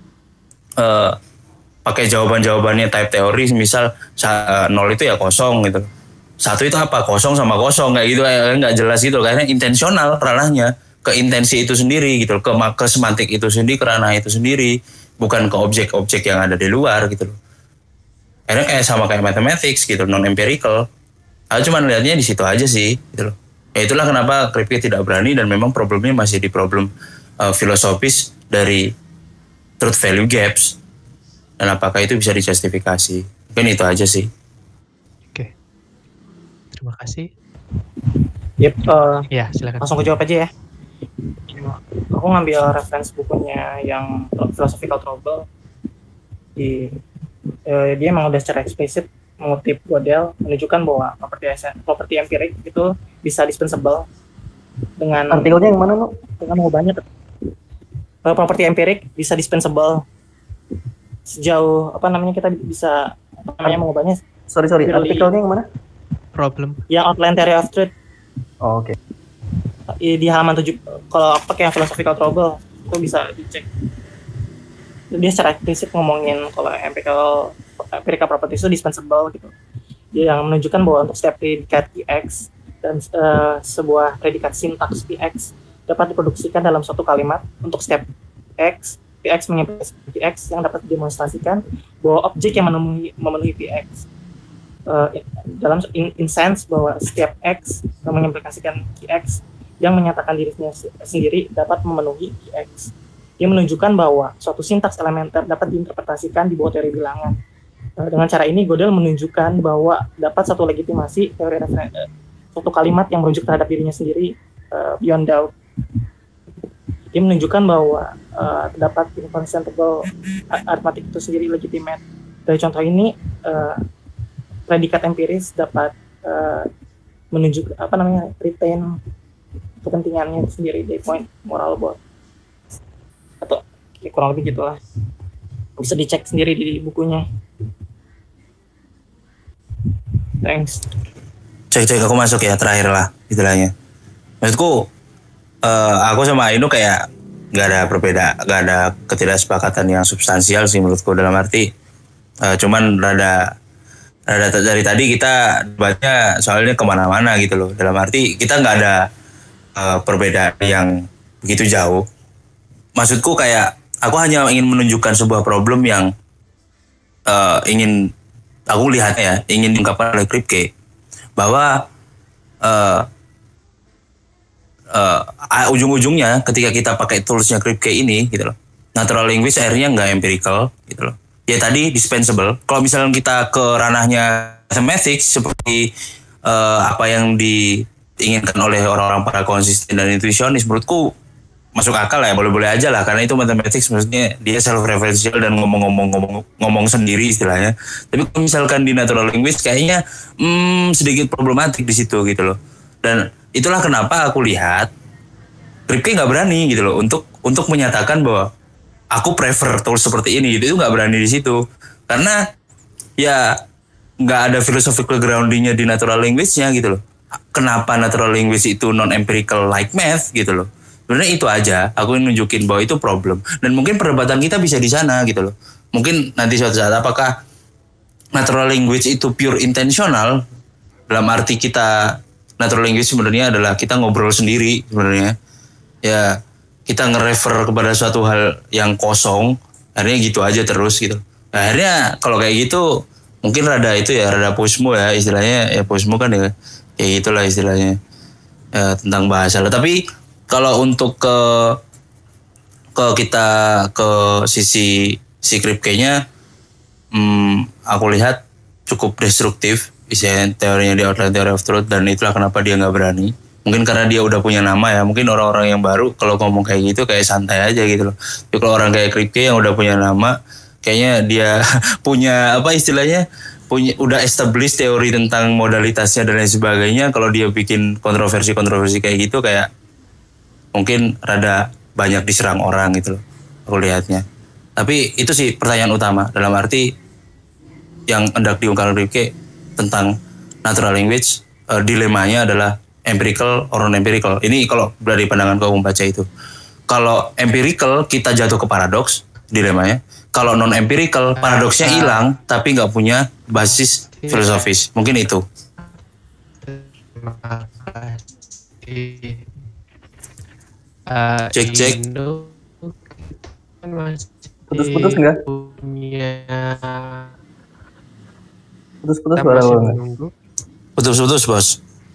uh, pakai jawaban-jawabannya type teori, misal uh, nol itu ya kosong gitu, satu itu apa, kosong sama kosong kayak gitu, nggak jelas gitu. Kayaknya intensional ranahnya ke intensi itu sendiri gitu, ke ke semantik itu sendiri, ke ranah itu sendiri, bukan ke objek-objek yang ada di luar gitu loh. Akhirnya kayak sama kayak mathematics gitu, non empirical. Aku cuma lihatnya di situ aja sih gitu loh. Ya itulah kenapa Kripke tidak berani, dan memang problemnya masih di problem uh, filosofis dari truth value gaps. Dan apakah itu bisa dijustifikasi? Mungkin itu aja sih. Oke, terima kasih. Yep, uh, ya silakan. Langsung aku jawab aja ya. Aku ngambil reference bukunya yang Philosophical Trouble. Di, uh, dia emang udah secara eksplisit mengutip Gödel, menunjukkan bahwa properti properti empirik itu bisa dispensable dengan artikelnya yang mana lo? Dengan mengubahnya. Uh, properti empirik bisa dispensable sejauh apa namanya kita bisa apa namanya mengubahnya. Sorry sorry, artikelnya yang mana? Problem. Yang Outline Theory of Truth. Oh, oke. Okay. Di halaman tujuh, kalau pakai yang Philosophical Trouble itu bisa dicek. Dia secara eksplisit ngomongin kalau empirical empirical properties itu dispensable gitu. Dia yang menunjukkan bahwa untuk setiap predikat Px dan uh, sebuah predikat sintaks Px dapat diproduksikan dalam suatu kalimat untuk setiap x. Px mengimplikasikan Px yang dapat didemonstrasikan bahwa objek yang memenuhi, memenuhi Px uh, dalam in, in sense bahwa setiap X mengimplikasikan key X yang menyatakan dirinya sendiri dapat memenuhi key X. Dia menunjukkan bahwa suatu sintaks elementer dapat diinterpretasikan di bawah teori bilangan. Uh, dengan cara ini, Gödel menunjukkan bahwa dapat satu legitimasi teori referen- uh, suatu kalimat yang merujuk terhadap dirinya sendiri uh, beyond doubt. Dia menunjukkan bahwa uh, terdapat inconsistable arithmetic itu sendiri legitimate. Dari contoh ini, uh, predikat empiris dapat uh, menunjuk apa namanya retain kepentingannya sendiri dari point moral board atau ya, kurang lebih gitulah. Bisa dicek sendiri di bukunya. Thanks. Cek cek aku masuk ya terakhir lah istilahnya. Maksudku uh, aku sama Ainu kayak nggak ada perbeda, nggak ada ketidaksepakatan yang substansial sih menurutku, dalam arti uh, cuman rada rada dari tadi kita debatnya soalnya kemana-mana gitu loh, dalam arti kita nggak ada uh, perbedaan yang begitu jauh. Maksudku kayak aku hanya ingin menunjukkan sebuah problem yang uh, ingin aku lihat ya, ingin diungkapkan oleh Kripke bahwa uh, uh, ujung-ujungnya ketika kita pakai toolsnya Kripke ini gitu loh, natural language akhirnya nggak empirical gitu loh. Ya tadi dispensable. Kalau misalnya kita ke ranahnya mathematics seperti uh, apa yang diinginkan oleh orang-orang para konsisten dan intuisionis, menurutku masuk akal ya, boleh-boleh aja lah, karena itu mathematics maksudnya dia self-referential dan ngomong-ngomong ngomong sendiri istilahnya. Tapi kalau misalkan di natural language kayaknya hmm, sedikit problematik di situ gitu loh. Dan itulah kenapa aku lihat Kripke nggak berani gitu loh untuk untuk menyatakan bahwa aku prefer tools seperti ini gitu, itu nggak berani di situ karena ya nggak ada philosophical groundingnya di natural language-nya gitu loh. Kenapa natural language itu non empirical like math gitu loh? Sebenarnya itu aja, aku ingin nunjukin bahwa itu problem. Dan mungkin perdebatan kita bisa di sana gitu loh. Mungkin nanti suatu saat apakah natural language itu pure intentional, dalam arti kita natural language sebenarnya adalah kita ngobrol sendiri sebenarnya. Ya kita nge-refer kepada suatu hal yang kosong, akhirnya gitu aja terus gitu. Nah, akhirnya kalau kayak gitu mungkin rada itu ya, rada posmo ya istilahnya. Ya posmo kan ya kayak gitulah istilahnya ya, tentang bahasa lah. Tapi kalau untuk ke ke kita ke sisi si Kripke-nya, hmm, aku lihat cukup destruktif isinya teorinya di Outline Theory of Truth, dan itulah kenapa dia nggak berani. Mungkin karena dia udah punya nama ya. Mungkin orang-orang yang baru kalau ngomong kayak gitu kayak santai aja gitu loh. Tapi kalau orang kayak Kripke yang udah punya nama, kayaknya dia punya apa istilahnya, punya udah establish teori tentang modalitasnya dan lain sebagainya. Kalau dia bikin kontroversi-kontroversi kayak gitu kayak mungkin rada banyak diserang orang gitu loh, aku lihatnya. Tapi itu sih pertanyaan utama, dalam arti yang hendak diungkapkan Kripke tentang natural language, uh, dilemanya adalah empirical or non-empirical. Ini kalau dari pandangan kamu membaca itu. Kalau empirical kita jatuh ke paradoks, dilemanya. Kalau non-empirical paradoksnya hilang tapi nggak punya basis filosofis. Mungkin itu. Terima kasih. Uh, cek cek kan masih putus-putus enggak? Punya Putus-putus kita suara masih lo enggak? menunggu. Putus-putus bos.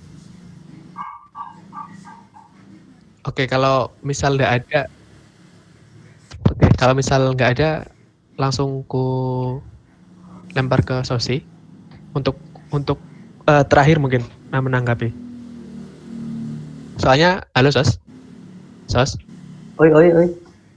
Oke, kalau misal nggak ada, oke kalau misal nggak ada, langsung ku lempar ke Sosi untuk untuk uh, terakhir mungkin uh, menanggapi. Soalnya, halo Sos. Sos. Oi, oi, oi.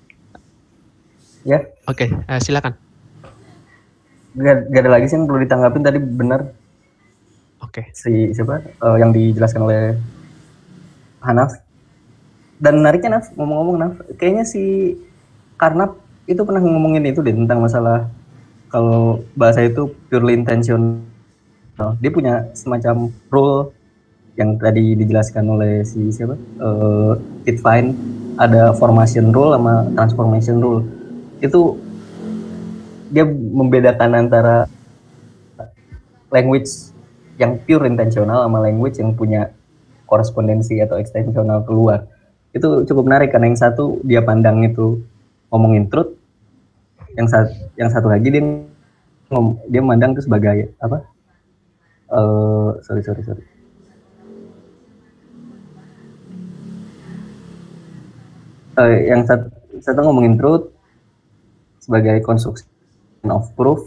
Ya, Oke, uh, silakan. gak, gak ada lagi sih yang perlu ditanggapin, tadi benar Oke. si siapa uh, yang dijelaskan oleh Hanaf. Dan menariknya Naf, ngomong-ngomong Naf, kayaknya si Karnap itu pernah ngomongin itu deh tentang masalah kalau bahasa itu purely intentional. Dia punya semacam rule yang tadi dijelaskan oleh si siapa, uh, Wittgenstein, ada formation rule sama transformation rule. Itu dia membedakan antara language yang pure intentional sama language yang punya korespondensi atau ekstensional keluar. Itu cukup menarik karena yang satu dia pandang itu ngomongin truth, yang satu yang satu lagi dia ngom, dia mandang itu sebagai apa? uh, sorry sorry sorry. Uh, yang satu, satu ngomongin truth sebagai construction of proof,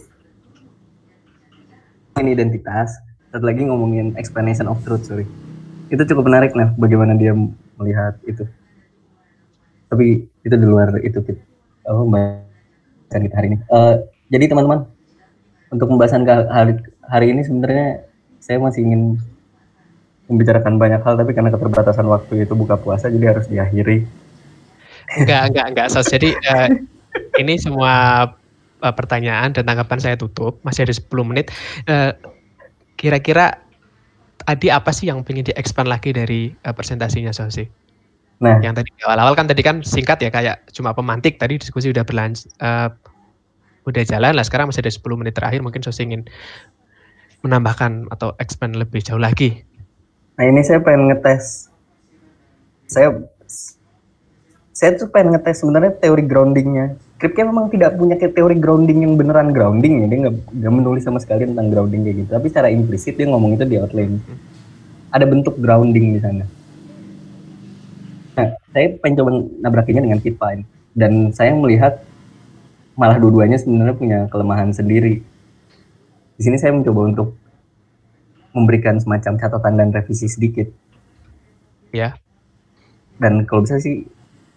ini identitas. Satu lagi ngomongin explanation of truth, sorry. Itu cukup menarik nah, bagaimana dia melihat itu. Tapi itu di luar itu kita, oh, pembahasan kita hari ini. Uh, jadi teman-teman, untuk pembahasan hari, hari ini sebenarnya saya masih ingin membicarakan banyak hal, tapi karena keterbatasan waktu itu buka puasa, jadi harus diakhiri. Enggak, enggak, enggak. So, jadi uh, ini semua uh, pertanyaan dan tanggapan saya tutup. Masih ada sepuluh menit. Uh, kira-kira tadi apa sih yang ingin di-expand lagi dari uh, presentasinya, Sosi? Nah, yang tadi awal-awal kan tadi kan singkat ya, kayak cuma pemantik. Tadi diskusi udah berlanjut, uh, udah jalan lah. Sekarang masih ada sepuluh menit terakhir. Mungkin Sosi ingin menambahkan atau expand lebih jauh lagi. Nah, ini saya pengen ngetes. Saya saya tuh pengen ngetes sebenarnya teori groundingnya. Kripke memang tidak punya teori grounding yang beneran grounding ya, dia nggak nggak menulis sama sekali tentang grounding kayak gitu. Tapi secara implisit dia ngomong itu di outline. Ada bentuk grounding di sana. Nah, saya pengen coba nabrakinnya dengan Kitfind, dan saya melihat malah dua-duanya sebenarnya punya kelemahan sendiri. Di sini saya mencoba untuk memberikan semacam catatan dan revisi sedikit. Ya. Dan kalau bisa sih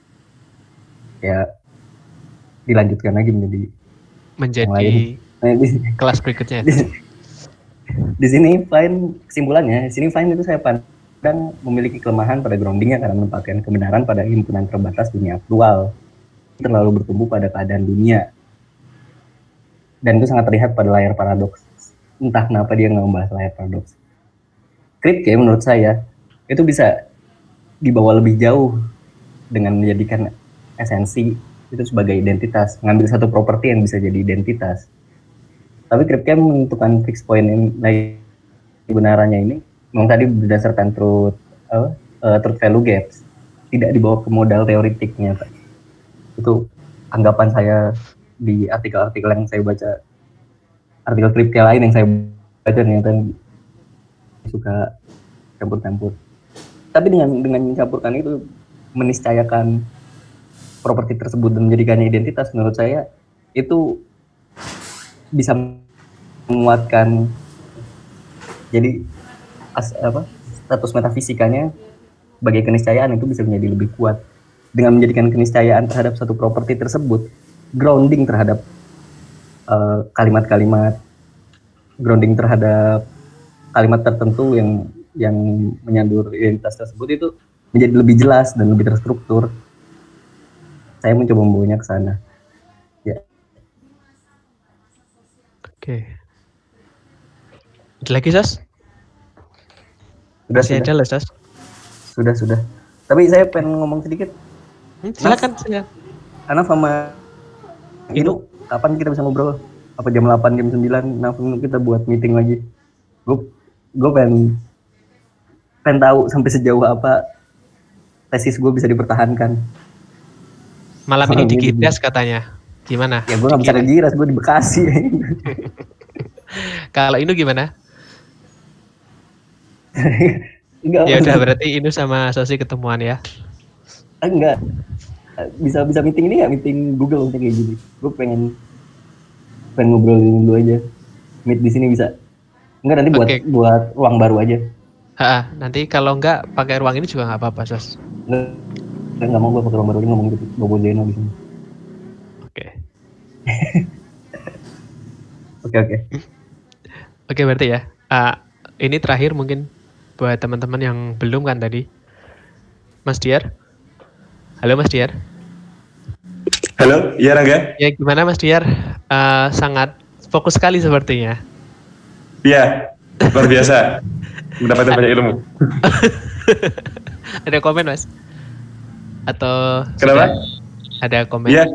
ya dilanjutkan lagi menjadi menjadi nah, di, kelas berikutnya. Di, di sini Fine kesimpulannya, di sini Fine itu saya pandang memiliki kelemahan pada groundingnya karena menempatkan kebenaran pada himpunan terbatas dunia aktual, terlalu bertumbuh pada keadaan dunia, dan itu sangat terlihat pada layar paradoks. Entah kenapa dia nggak membahas layar paradoks. Kripke menurut saya itu bisa dibawa lebih jauh dengan menjadikan esensi itu sebagai identitas, ngambil satu properti yang bisa jadi identitas. Tapi Kripke menentukan fixed point ini, kebenarannya ini memang tadi berdasarkan truth, uh, uh, truth value gaps, tidak dibawa ke modal teoritiknya. Itu anggapan saya di artikel-artikel yang saya baca, artikel Kripke lain yang saya baca ternyata suka campur-campur. Tapi dengan dengan mencampurkan itu, meniscayakan properti tersebut dan menjadikannya identitas, menurut saya itu bisa menguatkan jadi as, apa, status metafisikanya sebagai keniscayaan itu bisa menjadi lebih kuat dengan menjadikan keniscayaan terhadap satu properti tersebut grounding terhadap uh, kalimat-kalimat, grounding terhadap kalimat tertentu yang yang menyandur identitas tersebut itu menjadi lebih jelas dan lebih terstruktur. Saya mencoba membawanya ke sana. Ya. Oke. Ada lagi, Sas? Sudah, Masih sudah. ada loh, Sas. Sudah, sudah. Tapi saya pengen ngomong sedikit. Hmm, silakan, silakan. Karena sama itu kapan kita bisa ngobrol? Apa jam delapan, jam sembilan? Nah, kita buat meeting lagi. Gue gue pengen pengen tahu sampai sejauh apa tesis gue bisa dipertahankan. Malam ini di Giras katanya. Gimana? Ya gue gak bisa ke Giras, gue di Bekasi. Kalau Inu gimana? Enggak. Ya udah berarti Inu sama Sosi ketemuan ya? Enggak. Bisa bisa meeting ini nggak? Meeting Google kayak gini. Gue pengen pengen ngobrolin dulu aja. Meet di sini bisa. Enggak, nanti buat okay. buat ruang baru aja. Ha, nanti kalau enggak pakai ruang ini juga nggak apa-apa, Sos. Enggak. Nggak mau gue pakai ruang baru ini, ngomong gitu Bobo Zeno di sini. Oke. Oke oke. Oke berarti ya. Uh, ini terakhir mungkin buat teman-teman yang belum kan tadi. Mas Diar. Halo Mas Diar. Halo, iya Rangga. Ya gimana Mas Diar? Uh, sangat fokus sekali sepertinya. Iya, luar biasa. Mendapatkan banyak ilmu. Ada komen Mas? Atau kenapa? Ada komen? Iya.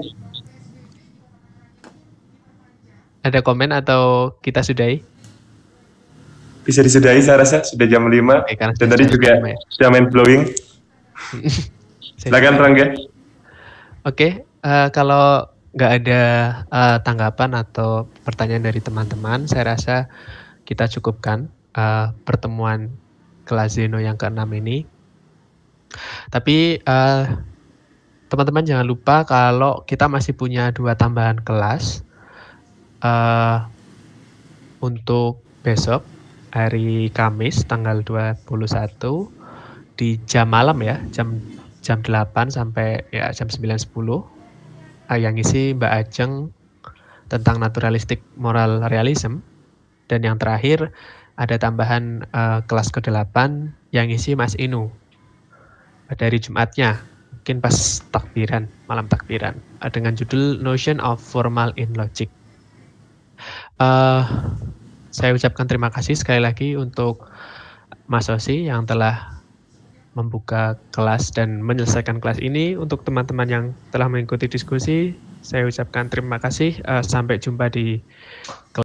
Ada komen atau kita sudahi? Bisa disudahi saya rasa, sudah jam lima. Oke, dan tadi juga ya. Sudah main blowing. Silakan Rangga. Oke, uh, kalau nggak ada uh, tanggapan atau pertanyaan dari teman-teman, saya rasa kita cukupkan uh, pertemuan kelas Zeno yang keenam ini. Tapi uh, teman-teman jangan lupa kalau kita masih punya dua tambahan kelas uh, untuk besok hari Kamis tanggal dua puluh satu di jam malam ya, jam jam delapan sampai ya jam sembilan sepuluh. Uh, yang isi Mbak Ajeng tentang naturalistik moral realism, dan yang terakhir ada tambahan uh, kelas kedelapan yang isi Mas Inu dari Jumatnya, mungkin pas takbiran, malam takbiran, uh, dengan judul Notion of Formal in Logic. Uh, saya ucapkan terima kasih sekali lagi untuk Mas Osi yang telah membuka kelas dan menyelesaikan kelas ini. Untuk teman-teman yang telah mengikuti diskusi, saya ucapkan terima kasih. Uh, sampai jumpa di kelas.